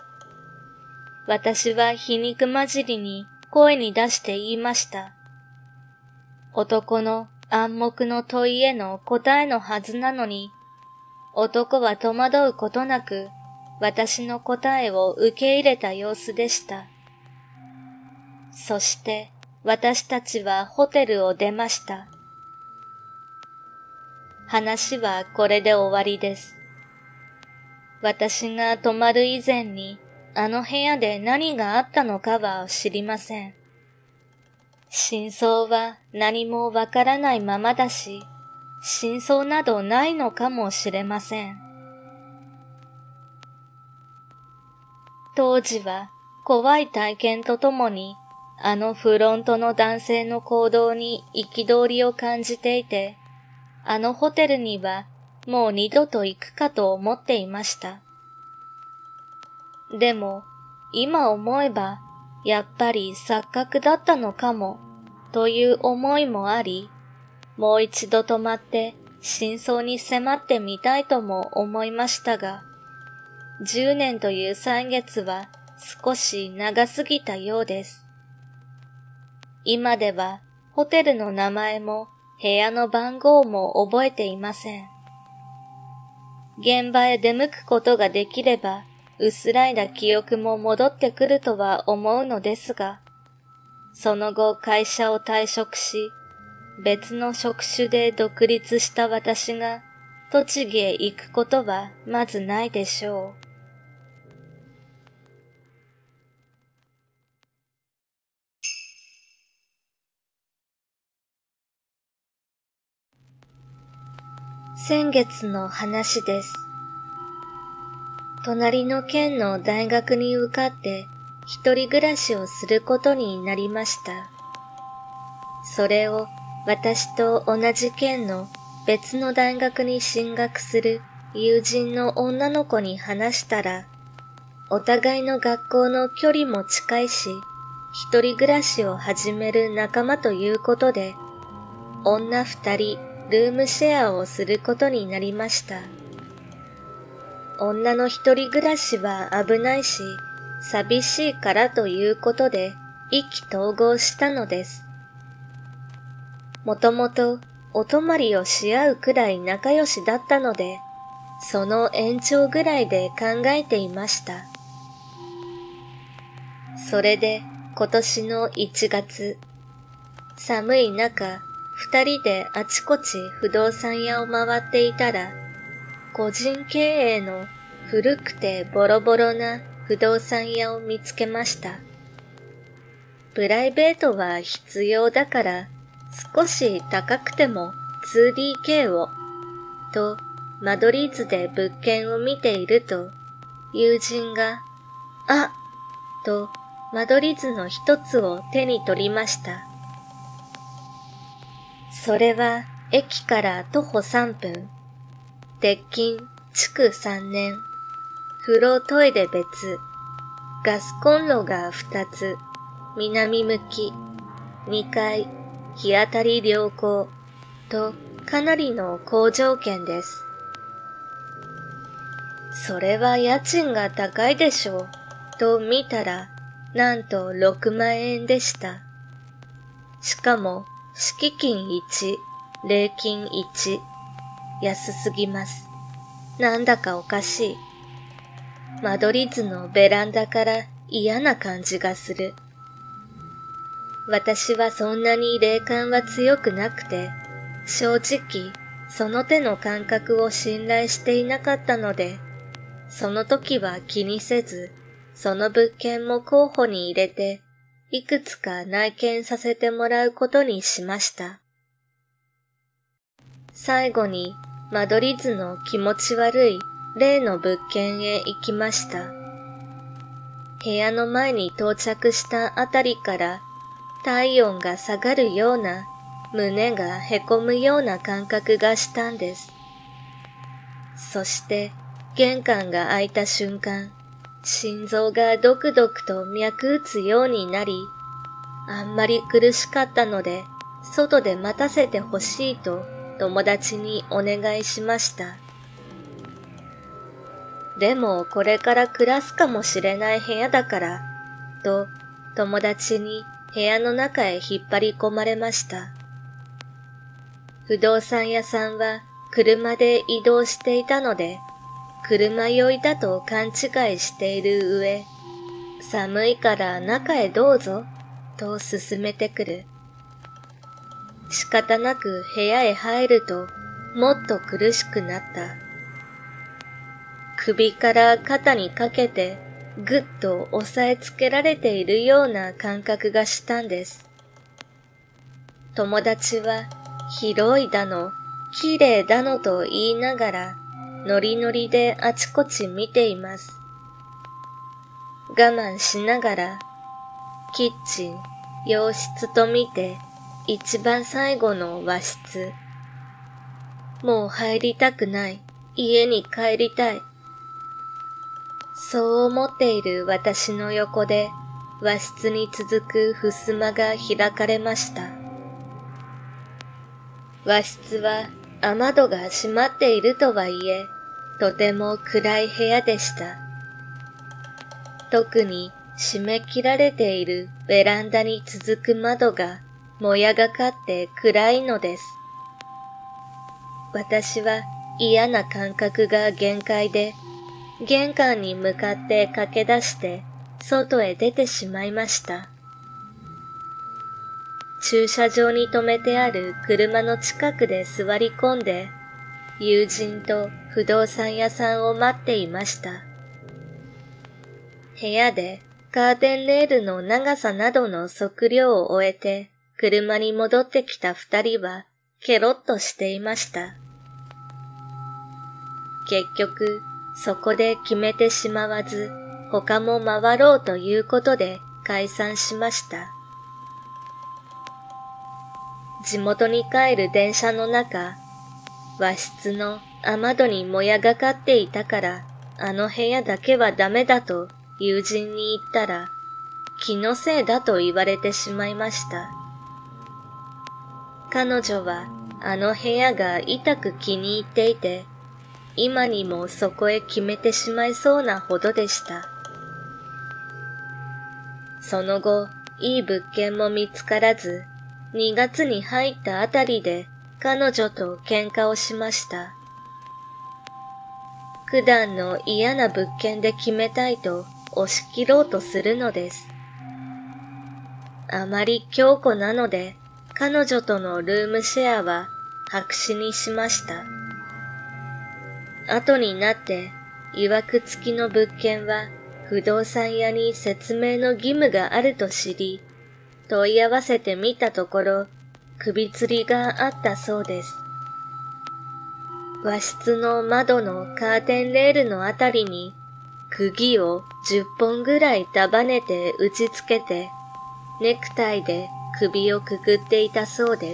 私は皮肉混じりに声に出して言いました。男の暗黙の問いへの答えのはずなのに、男は戸惑うことなく私の答えを受け入れた様子でした。 そして私たちはホテルを出ました。話はこれで終わりです。私が泊まる以前にあの部屋で何があったのかは知りません。真相は何もわからないままだし、真相などないのかもしれません。当時は怖い体験とともに、あのフロントの男性の行動に憤りを感じていて、あのホテルにはもう二度と行くかと思っていました。でも、今思えば、やっぱり錯覚だったのかも、という思いもあり、もう一度泊まって真相に迫ってみたいとも思いましたが、10年という歳月は少し長すぎたようです。今ではホテルの名前も部屋の番号も覚えていません。現場へ出向くことができれば、薄らいだ記憶も戻ってくるとは思うのですが、その後会社を退職し、別の職種で独立した私が栃木へ行くことはまずないでしょう。先月の話です。隣の県の大学に受かって一人暮らしをすることになりました。それを私と同じ県の別の大学に進学する友人の女の子に話したら、お互いの学校の距離も近いし、一人暮らしを始める仲間ということで、女二人ルームシェアをすることになりました。女の一人暮らしは危ないし、寂しいからということで意気投合したのです。もともとお泊まりをし合うくらい仲良しだったので、その延長ぐらいで考えていました。それで今年の1月、寒い中、二人であちこち不動産屋を回っていたら、個人経営の古くてボロボロな不動産屋を見つけました。プライベートは必要だから少し高くても 2DK を、と間取り図で物件を見ていると、友人が、あ、と間取り図の一つを手に取りました。それは駅から徒歩3分。鉄筋、築3年。風呂トイレ別。ガスコンロが2つ。南向き。2階。日当たり良好。と、かなりの好条件です。それは家賃が高いでしょう。と見たら、なんと6万円でした。しかも、敷金1、礼金1。安すぎます。なんだかおかしい。間取り図のベランダから嫌な感じがする。私はそんなに霊感は強くなくて、正直その手の感覚を信頼していなかったので、その時は気にせず、その物件も候補に入れて、いくつか内見させてもらうことにしました。最後に間取り図の気持ち悪い例の物件へ行きました。部屋の前に到着したあたりから体温が下がるような、胸がへこむような感覚がしたんです。そして玄関が開いた瞬間、心臓がドクドクと脈打つようになり、あんまり苦しかったので、外で待たせてほしいと友達にお願いしました。でもこれから暮らすかもしれない部屋だから、と友達に部屋の中へ引っ張り込まれました。不動産屋さんは車で移動していたので、車酔いだと勘違いしている上、寒いから中へどうぞ、 と進めてくる。仕方なく部屋へ入るともっと苦しくなった。首から肩にかけてぐっと押さえつけられているような感覚がしたんです。友達は広いだの、綺麗だのと言いながらノリノリであちこち見ています。我慢しながらキッチン、洋室と見て一番最後の和室。もう入りたくない。家に帰りたい。そう思っている私の横で和室に続く襖が開かれました。和室は雨戸が閉まっているとはいえ、とても暗い部屋でした。特に閉め切られているベランダに続く窓がもやがかって暗いのです。私は嫌な感覚が限界で、玄関に向かって駆け出して外へ出てしまいました。駐車場に止めてある車の近くで座り込んで、友人と不動産屋さんを待っていました。部屋でカーテンレールの長さなどの測量を終えて車に戻ってきた二人はケロッとしていました。結局、そこで決めてしまわず、他も回ろうということで解散しました。地元に帰る電車の中、和室の雨戸にもやがかっていたから、あの部屋だけはダメだと友人に言ったら、気のせいだと言われてしまいました。彼女はあの部屋が痛く気に入っていて、今にもそこへ決めてしまいそうなほどでした。その後、いい物件も見つからず、2月に入ったあたりで彼女と喧嘩をしました。普段の嫌な物件で決めたいと押し切ろうとするのです。あまり強固なので、彼女とのルームシェアは白紙にしました。後になって、曰く付きの物件は不動産屋に説明の義務があると知り、問い合わせてみたところ、首吊りがあったそうです。和室の窓のカーテンレールのあたりに、釘を10本ぐらい束ねて打ち付けて、ネクタイで首をくくっていたそうです。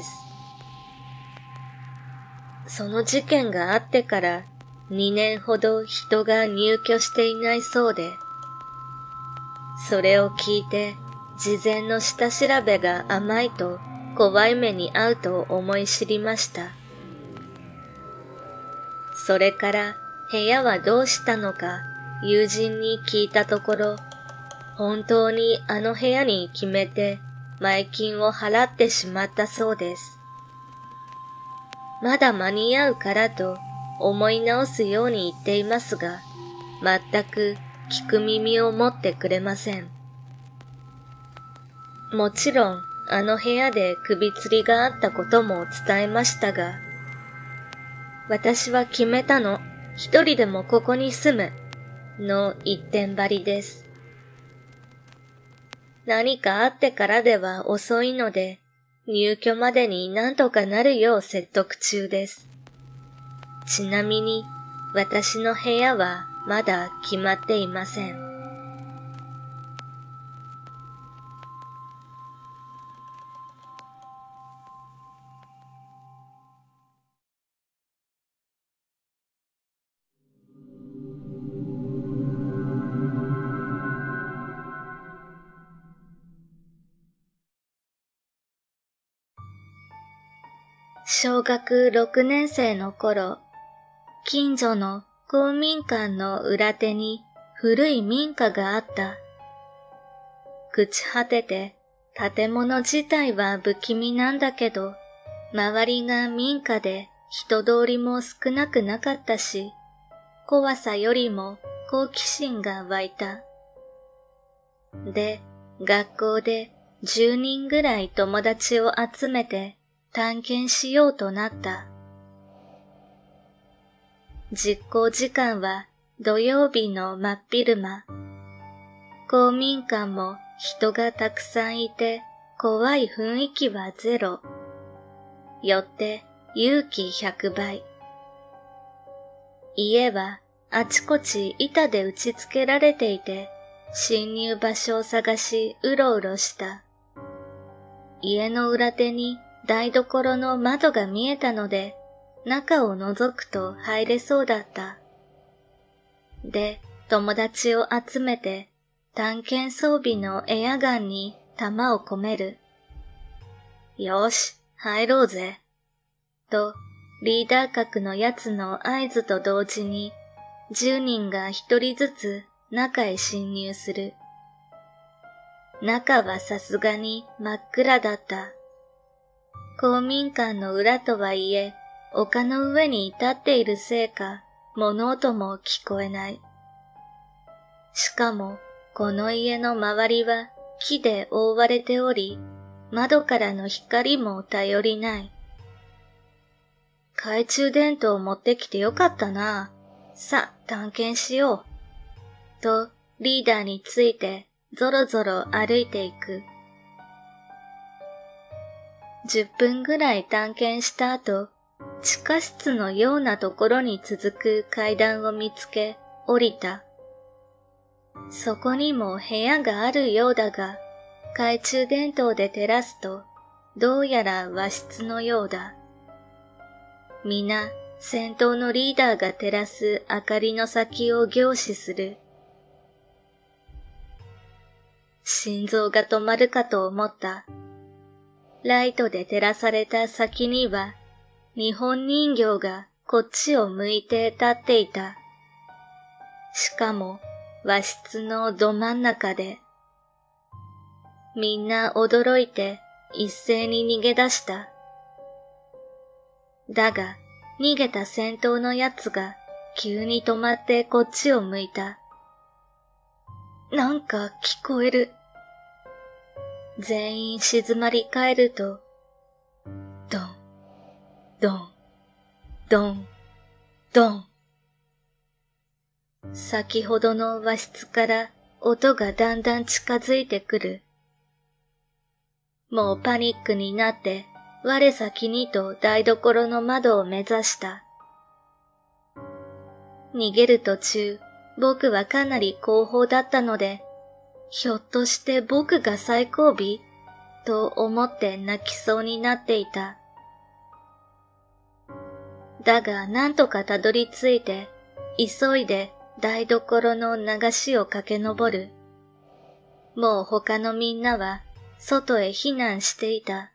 その事件があってから2年ほど人が入居していないそうで、それを聞いて事前の下調べが甘いと怖い目に遭うと思い知りました。それから部屋はどうしたのか友人に聞いたところ、本当にあの部屋に決めて前金を払ってしまったそうです。まだ間に合うからと思い直すように言っていますが、全く聞く耳を持ってくれません。もちろんあの部屋で首吊りがあったことも伝えましたが、私は決めたの、一人でもここに住む、の一点張りです。何かあってからでは遅いので、入居までに何とかなるよう説得中です。ちなみに、私の部屋はまだ決まっていません。小学6年生の頃、近所の公民館の裏手に古い民家があった。朽ち果てて建物自体は不気味なんだけど、周りが民家で人通りも少なくなかったし、怖さよりも好奇心が湧いた。で、学校で 10人ぐらい友達を集めて探検しようとなった。実行時間は土曜日の真っ昼間。公民館も人がたくさんいて怖い雰囲気はゼロ。よって勇気100倍。家はあちこち板で打ち付けられていて、侵入場所を探しうろうろした。家の裏手に台所の窓が見えたので、中を覗くと入れそうだった。で、友達を集めて、探検装備のエアガンに弾を込める。よし、入ろうぜ。と、リーダー格のやつの合図と同時に、10人が1人ずつ中へ侵入する。中はさすがに真っ暗だった。公民館の裏とはいえ、丘の上に立っているせいか、物音も聞こえない。しかも、この家の周りは木で覆われており、窓からの光も頼りない。懐中電灯を持ってきてよかったな。さあ、探検しよう。と、リーダーについて、ぞろぞろ歩いていく。10分ぐらい探検した後、地下室のようなところに続く階段を見つけ、降りた。そこにも部屋があるようだが、懐中電灯で照らすと、どうやら和室のようだ。皆、先頭のリーダーが照らす明かりの先を凝視する。心臓が止まるかと思った。ライトで照らされた先には、日本人形がこっちを向いて立っていた。しかも、和室のど真ん中で。みんな驚いて一斉に逃げ出した。だが、逃げた先頭のやつが急に止まってこっちを向いた。なんか聞こえる。全員静まり返ると、ドン、ドン、ドン、ドン。先ほどの和室から音がだんだん近づいてくる。もうパニックになって我先にと台所の窓を目指した。逃げる途中、僕はかなり後方だったので、ひょっとして僕が最後尾と思って泣きそうになっていた。だがなんとかたどり着いて、急いで台所の流しを駆け上る。もう他のみんなは外へ避難していた。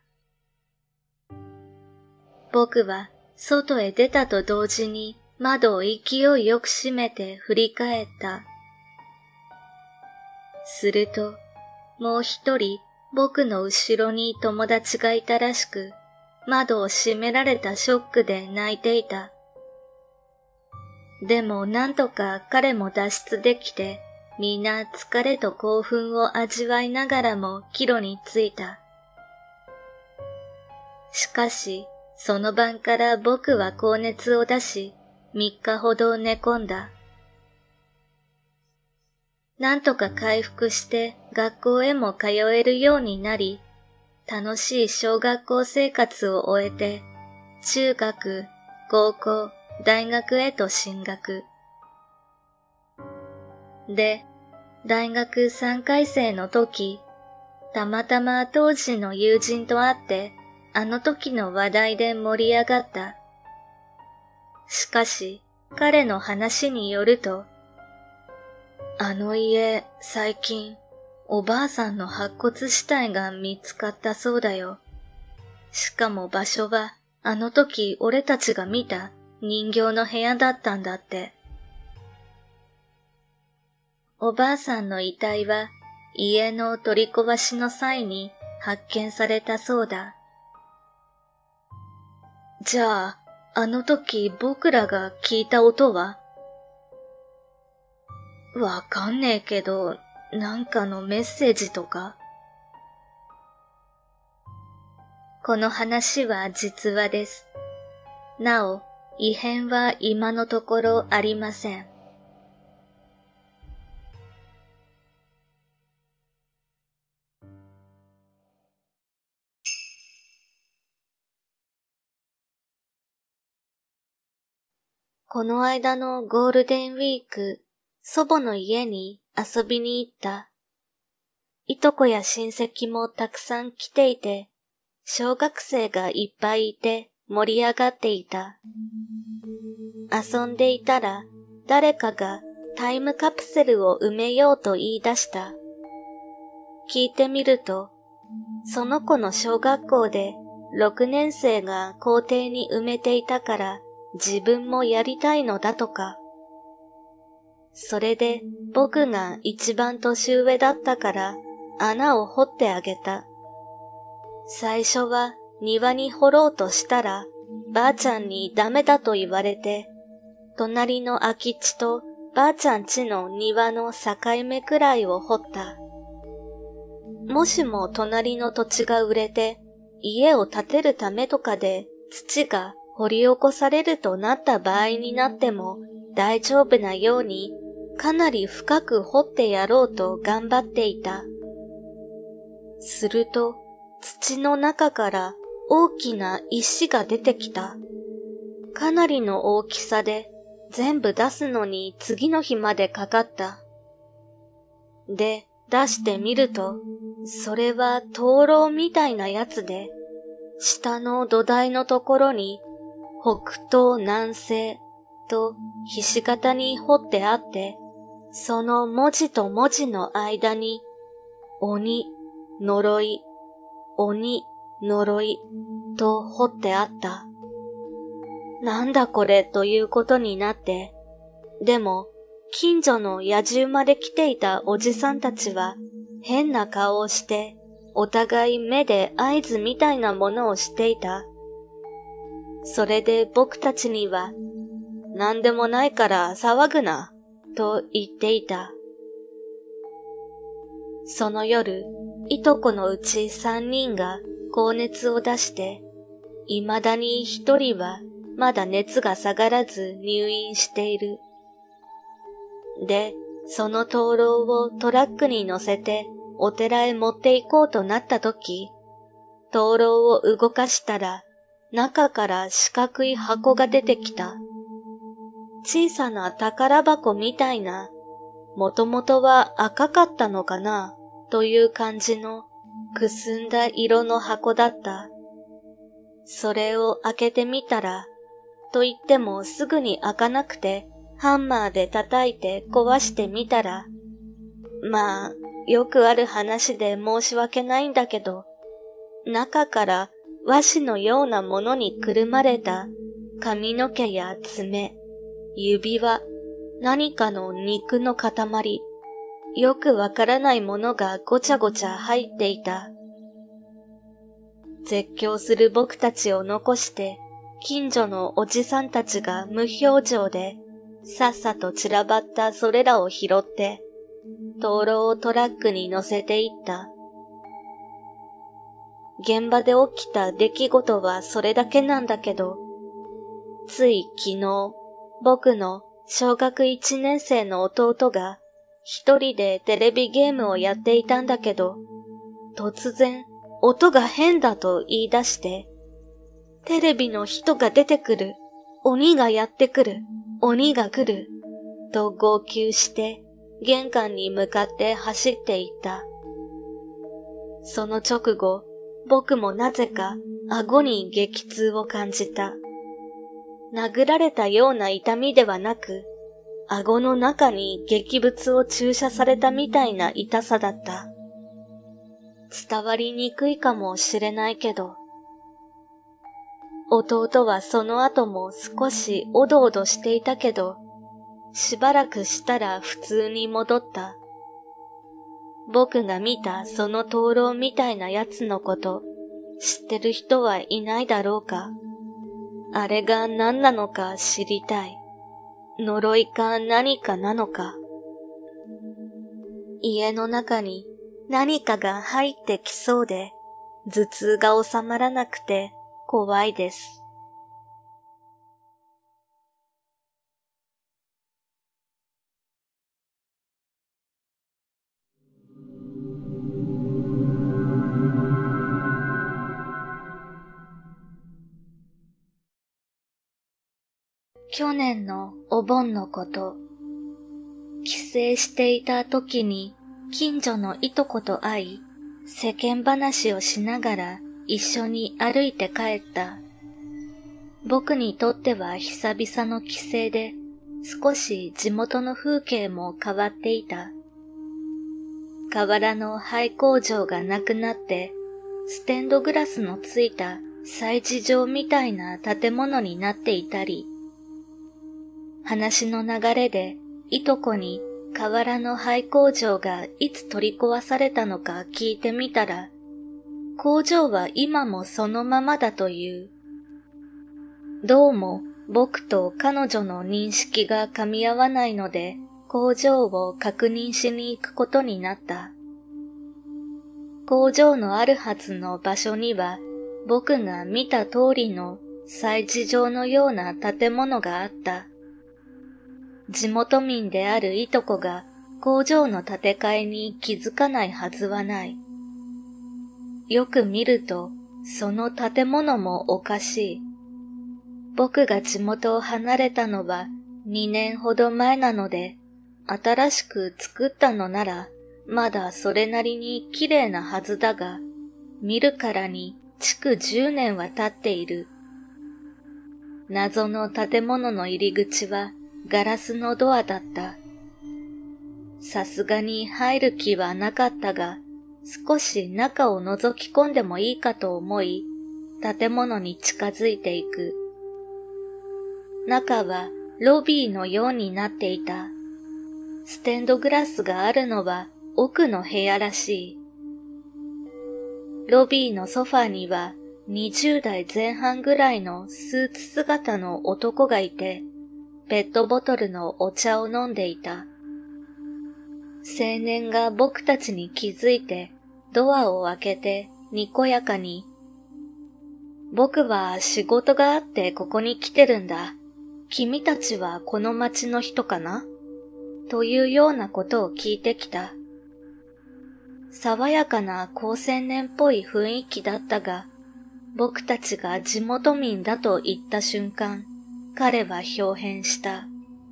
僕は外へ出たと同時に窓を勢いよく閉めて振り返った。すると、もう一人僕の後ろに友達がいたらしく、窓を閉められたショックで泣いていた。でもなんとか彼も脱出できて、みんな疲れと興奮を味わいながらも帰路に着いた。しかし、その晩から僕は高熱を出し、3日ほど寝込んだ。なんとか回復して学校へも通えるようになり、楽しい小学校生活を終えて、中学、高校、大学へと進学。で、大学3回生の時、たまたま当時の友人と会って、あの時の話題で盛り上がった。しかし、彼の話によると、あの家、最近、おばあさんの白骨死体が見つかったそうだよ。しかも場所は、あの時俺たちが見た人形の部屋だったんだって。おばあさんの遺体は、家の取り壊しの際に発見されたそうだ。じゃあ、あの時僕らが聞いた音は？わかんねえけど、なんかのメッセージとか？ この話は実話です。なお、異変は今のところありません。この間のゴールデンウィーク、祖母の家に遊びに行った。いとこや親戚もたくさん来ていて、小学生がいっぱいいて盛り上がっていた。遊んでいたら誰かがタイムカプセルを埋めようと言い出した。聞いてみると、その子の小学校で6年生が校庭に埋めていたから自分もやりたいのだとか。それで僕が一番年上だったから穴を掘ってあげた。最初は庭に掘ろうとしたらばあちゃんにダメだと言われて、隣の空き地とばあちゃん家の庭の境目くらいを掘った。もしも隣の土地が売れて家を建てるためとかで土が掘り起こされるとなった場合になっても大丈夫なようにかなり深く掘ってやろうと頑張っていた。すると土の中から大きな石が出てきた。かなりの大きさで全部出すのに次の日までかかった。で、出してみると、それは灯籠みたいなやつで、下の土台のところに、北東南西とひし形に彫ってあって、その文字と文字の間に、鬼、呪い、鬼、呪いと彫ってあった。なんだこれということになって、でも、近所の野獣まで来ていたおじさんたちは変な顔をしてお互い目で合図みたいなものをしていた。それで僕たちには何でもないから騒ぐなと言っていた。その夜、いとこのうち3人が高熱を出して、未だに1人はまだ熱が下がらず入院している。で、その灯籠をトラックに乗せてお寺へ持って行こうとなったとき、灯籠を動かしたら中から四角い箱が出てきた。小さな宝箱みたいな、もともとは赤かったのかなという感じのくすんだ色の箱だった。それを開けてみたら、と言ってもすぐに開かなくて、ハンマーで叩いて壊してみたら、まあ、よくある話で申し訳ないんだけど、中から和紙のようなものにくるまれた髪の毛や爪、指輪、何かの肉の塊、よくわからないものがごちゃごちゃ入っていた。絶叫する僕たちを残して、近所のおじさんたちが無表情で、さっさと散らばったそれらを拾って、灯籠をトラックに乗せていった。現場で起きた出来事はそれだけなんだけど、つい昨日、僕の小学1年生の弟が一人でテレビゲームをやっていたんだけど、突然音が変だと言い出して、テレビの人が出てくる、鬼がやってくる、鬼が来る、と号泣して玄関に向かって走っていった。その直後、僕もなぜか顎に激痛を感じた。殴られたような痛みではなく、顎の中に劇物を注射されたみたいな痛さだった。伝わりにくいかもしれないけど、弟はその後も少しおどおどしていたけど、しばらくしたら普通に戻った。僕が見たその灯籠みたいなやつのこと、知ってる人はいないだろうか。あれが何なのか知りたい。呪いか何かなのか。家の中に何かが入ってきそうで、 頭痛が収まらなくて怖いです。去年のお盆のこと。帰省していた時に近所のいとこと会い、世間話をしながら一緒に歩いて帰った。僕にとっては久々の帰省で、少し地元の風景も変わっていた。河原の廃工場がなくなって、ステンドグラスのついた催事場みたいな建物になっていたり、話の流れでいとこに河原の廃工場がいつ取り壊されたのか聞いてみたら、工場は今もそのままだという。どうも僕と彼女の認識が噛み合わないので、工場を確認しに行くことになった。工場のあるはずの場所には、僕が見た通りの催事場のような建物があった。地元民であるいとこが工場の建て替えに気づかないはずはない。よく見ると、その建物もおかしい。僕が地元を離れたのは2年ほど前なので、新しく作ったのなら、まだそれなりに綺麗なはずだが、見るからに築10年は経っている。謎の建物の入り口はガラスのドアだった。さすがに入る気はなかったが、少し中を覗き込んでもいいかと思い、建物に近づいていく。中はロビーのようになっていた。ステンドグラスがあるのは奥の部屋らしい。ロビーのソファには20代前半ぐらいのスーツ姿の男がいて、ペットボトルのお茶を飲んでいた。青年が僕たちに気づいてドアを開けてにこやかに、僕は仕事があってここに来てるんだ。君たちはこの町の人かな？というようなことを聞いてきた。爽やかな好青年っぽい雰囲気だったが、僕たちが地元民だと言った瞬間、彼は表変した。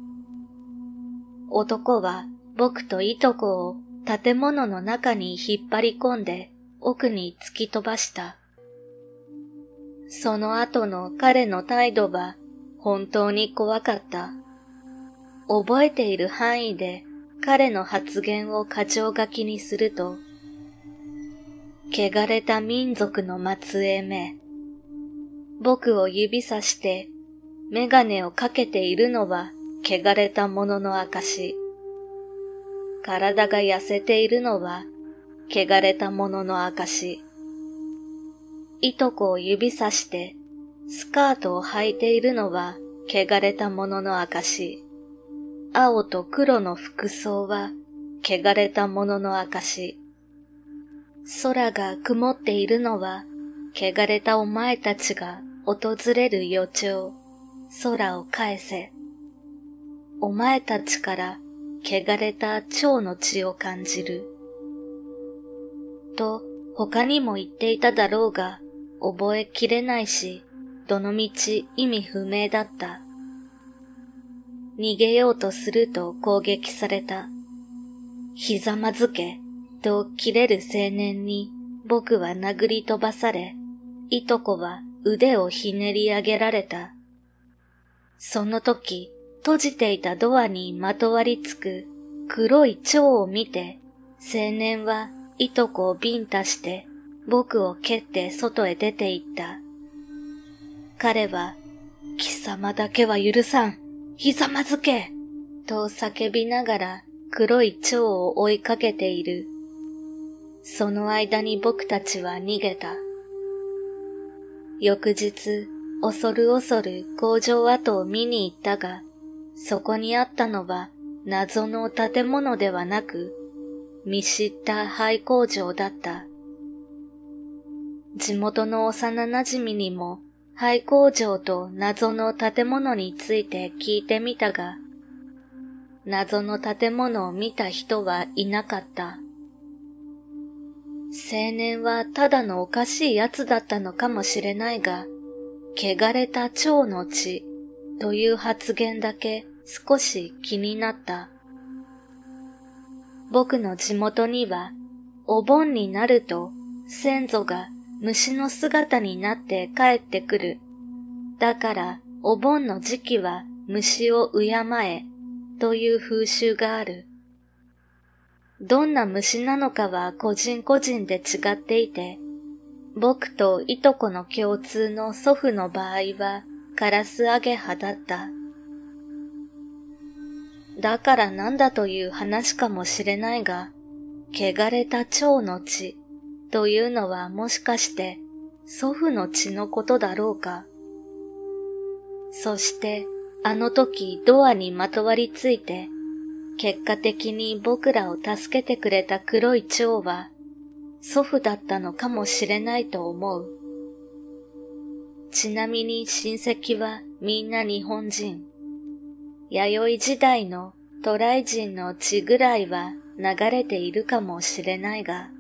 男は僕といとこを建物の中に引っ張り込んで奥に突き飛ばした。その後の彼の態度は本当に怖かった。覚えている範囲で彼の発言を箇条書きにすると、汚れた民族の末裔め。僕を指さして、メガネをかけているのは汚れた者の証。体が痩せているのは汚れた者の証。いとこを指さして、スカートを履いているのは汚れた者の証。青と黒の服装は汚れた者の証。空が曇っているのは汚れたお前たちが訪れる予兆。空を返せ。お前たちから汚れた蝶の血を感じる。と他にも言っていただろうが覚えきれないし、どのみち意味不明だった。逃げようとすると攻撃された。ひざまずけと切れる青年に僕は殴り飛ばされ、いとこは腕をひねり上げられた。その時、閉じていたドアにまとわりつく黒い蝶を見て、青年はいとこをビンタして僕を蹴って外へ出て行った。彼は、貴様だけは許さん。ひざまずけと叫びながら黒い蝶を追いかけている。その間に僕たちは逃げた。翌日、恐る恐る工場跡を見に行ったが、そこにあったのは謎の建物ではなく、見知った廃工場だった。 地元の幼馴染にも廃工場と謎の建物について聞いてみたが、謎の建物を見た人はいなかった。青年はただのおかしいやつだったのかもしれないが、汚れた蝶の血という発言だけ少し気になった。僕の地元にはお盆になると先祖が虫の姿になって帰ってくる。だからお盆の時期は虫を敬えという風習がある。どんな虫なのかは個人個人で違っていて、僕といとこの共通の祖父の場合はカラスアゲハだった。だからなんだという話かもしれないが、汚れた蝶の血というのはもしかして祖父の血のことだろうか。そしてあの時ドアにまとわりついて、結果的に僕らを助けてくれた黒い蝶は祖父だったのかもしれないと思う。ちなみに親戚はみんな日本人。弥生時代の渡来人の血ぐらいは流れているかもしれないが、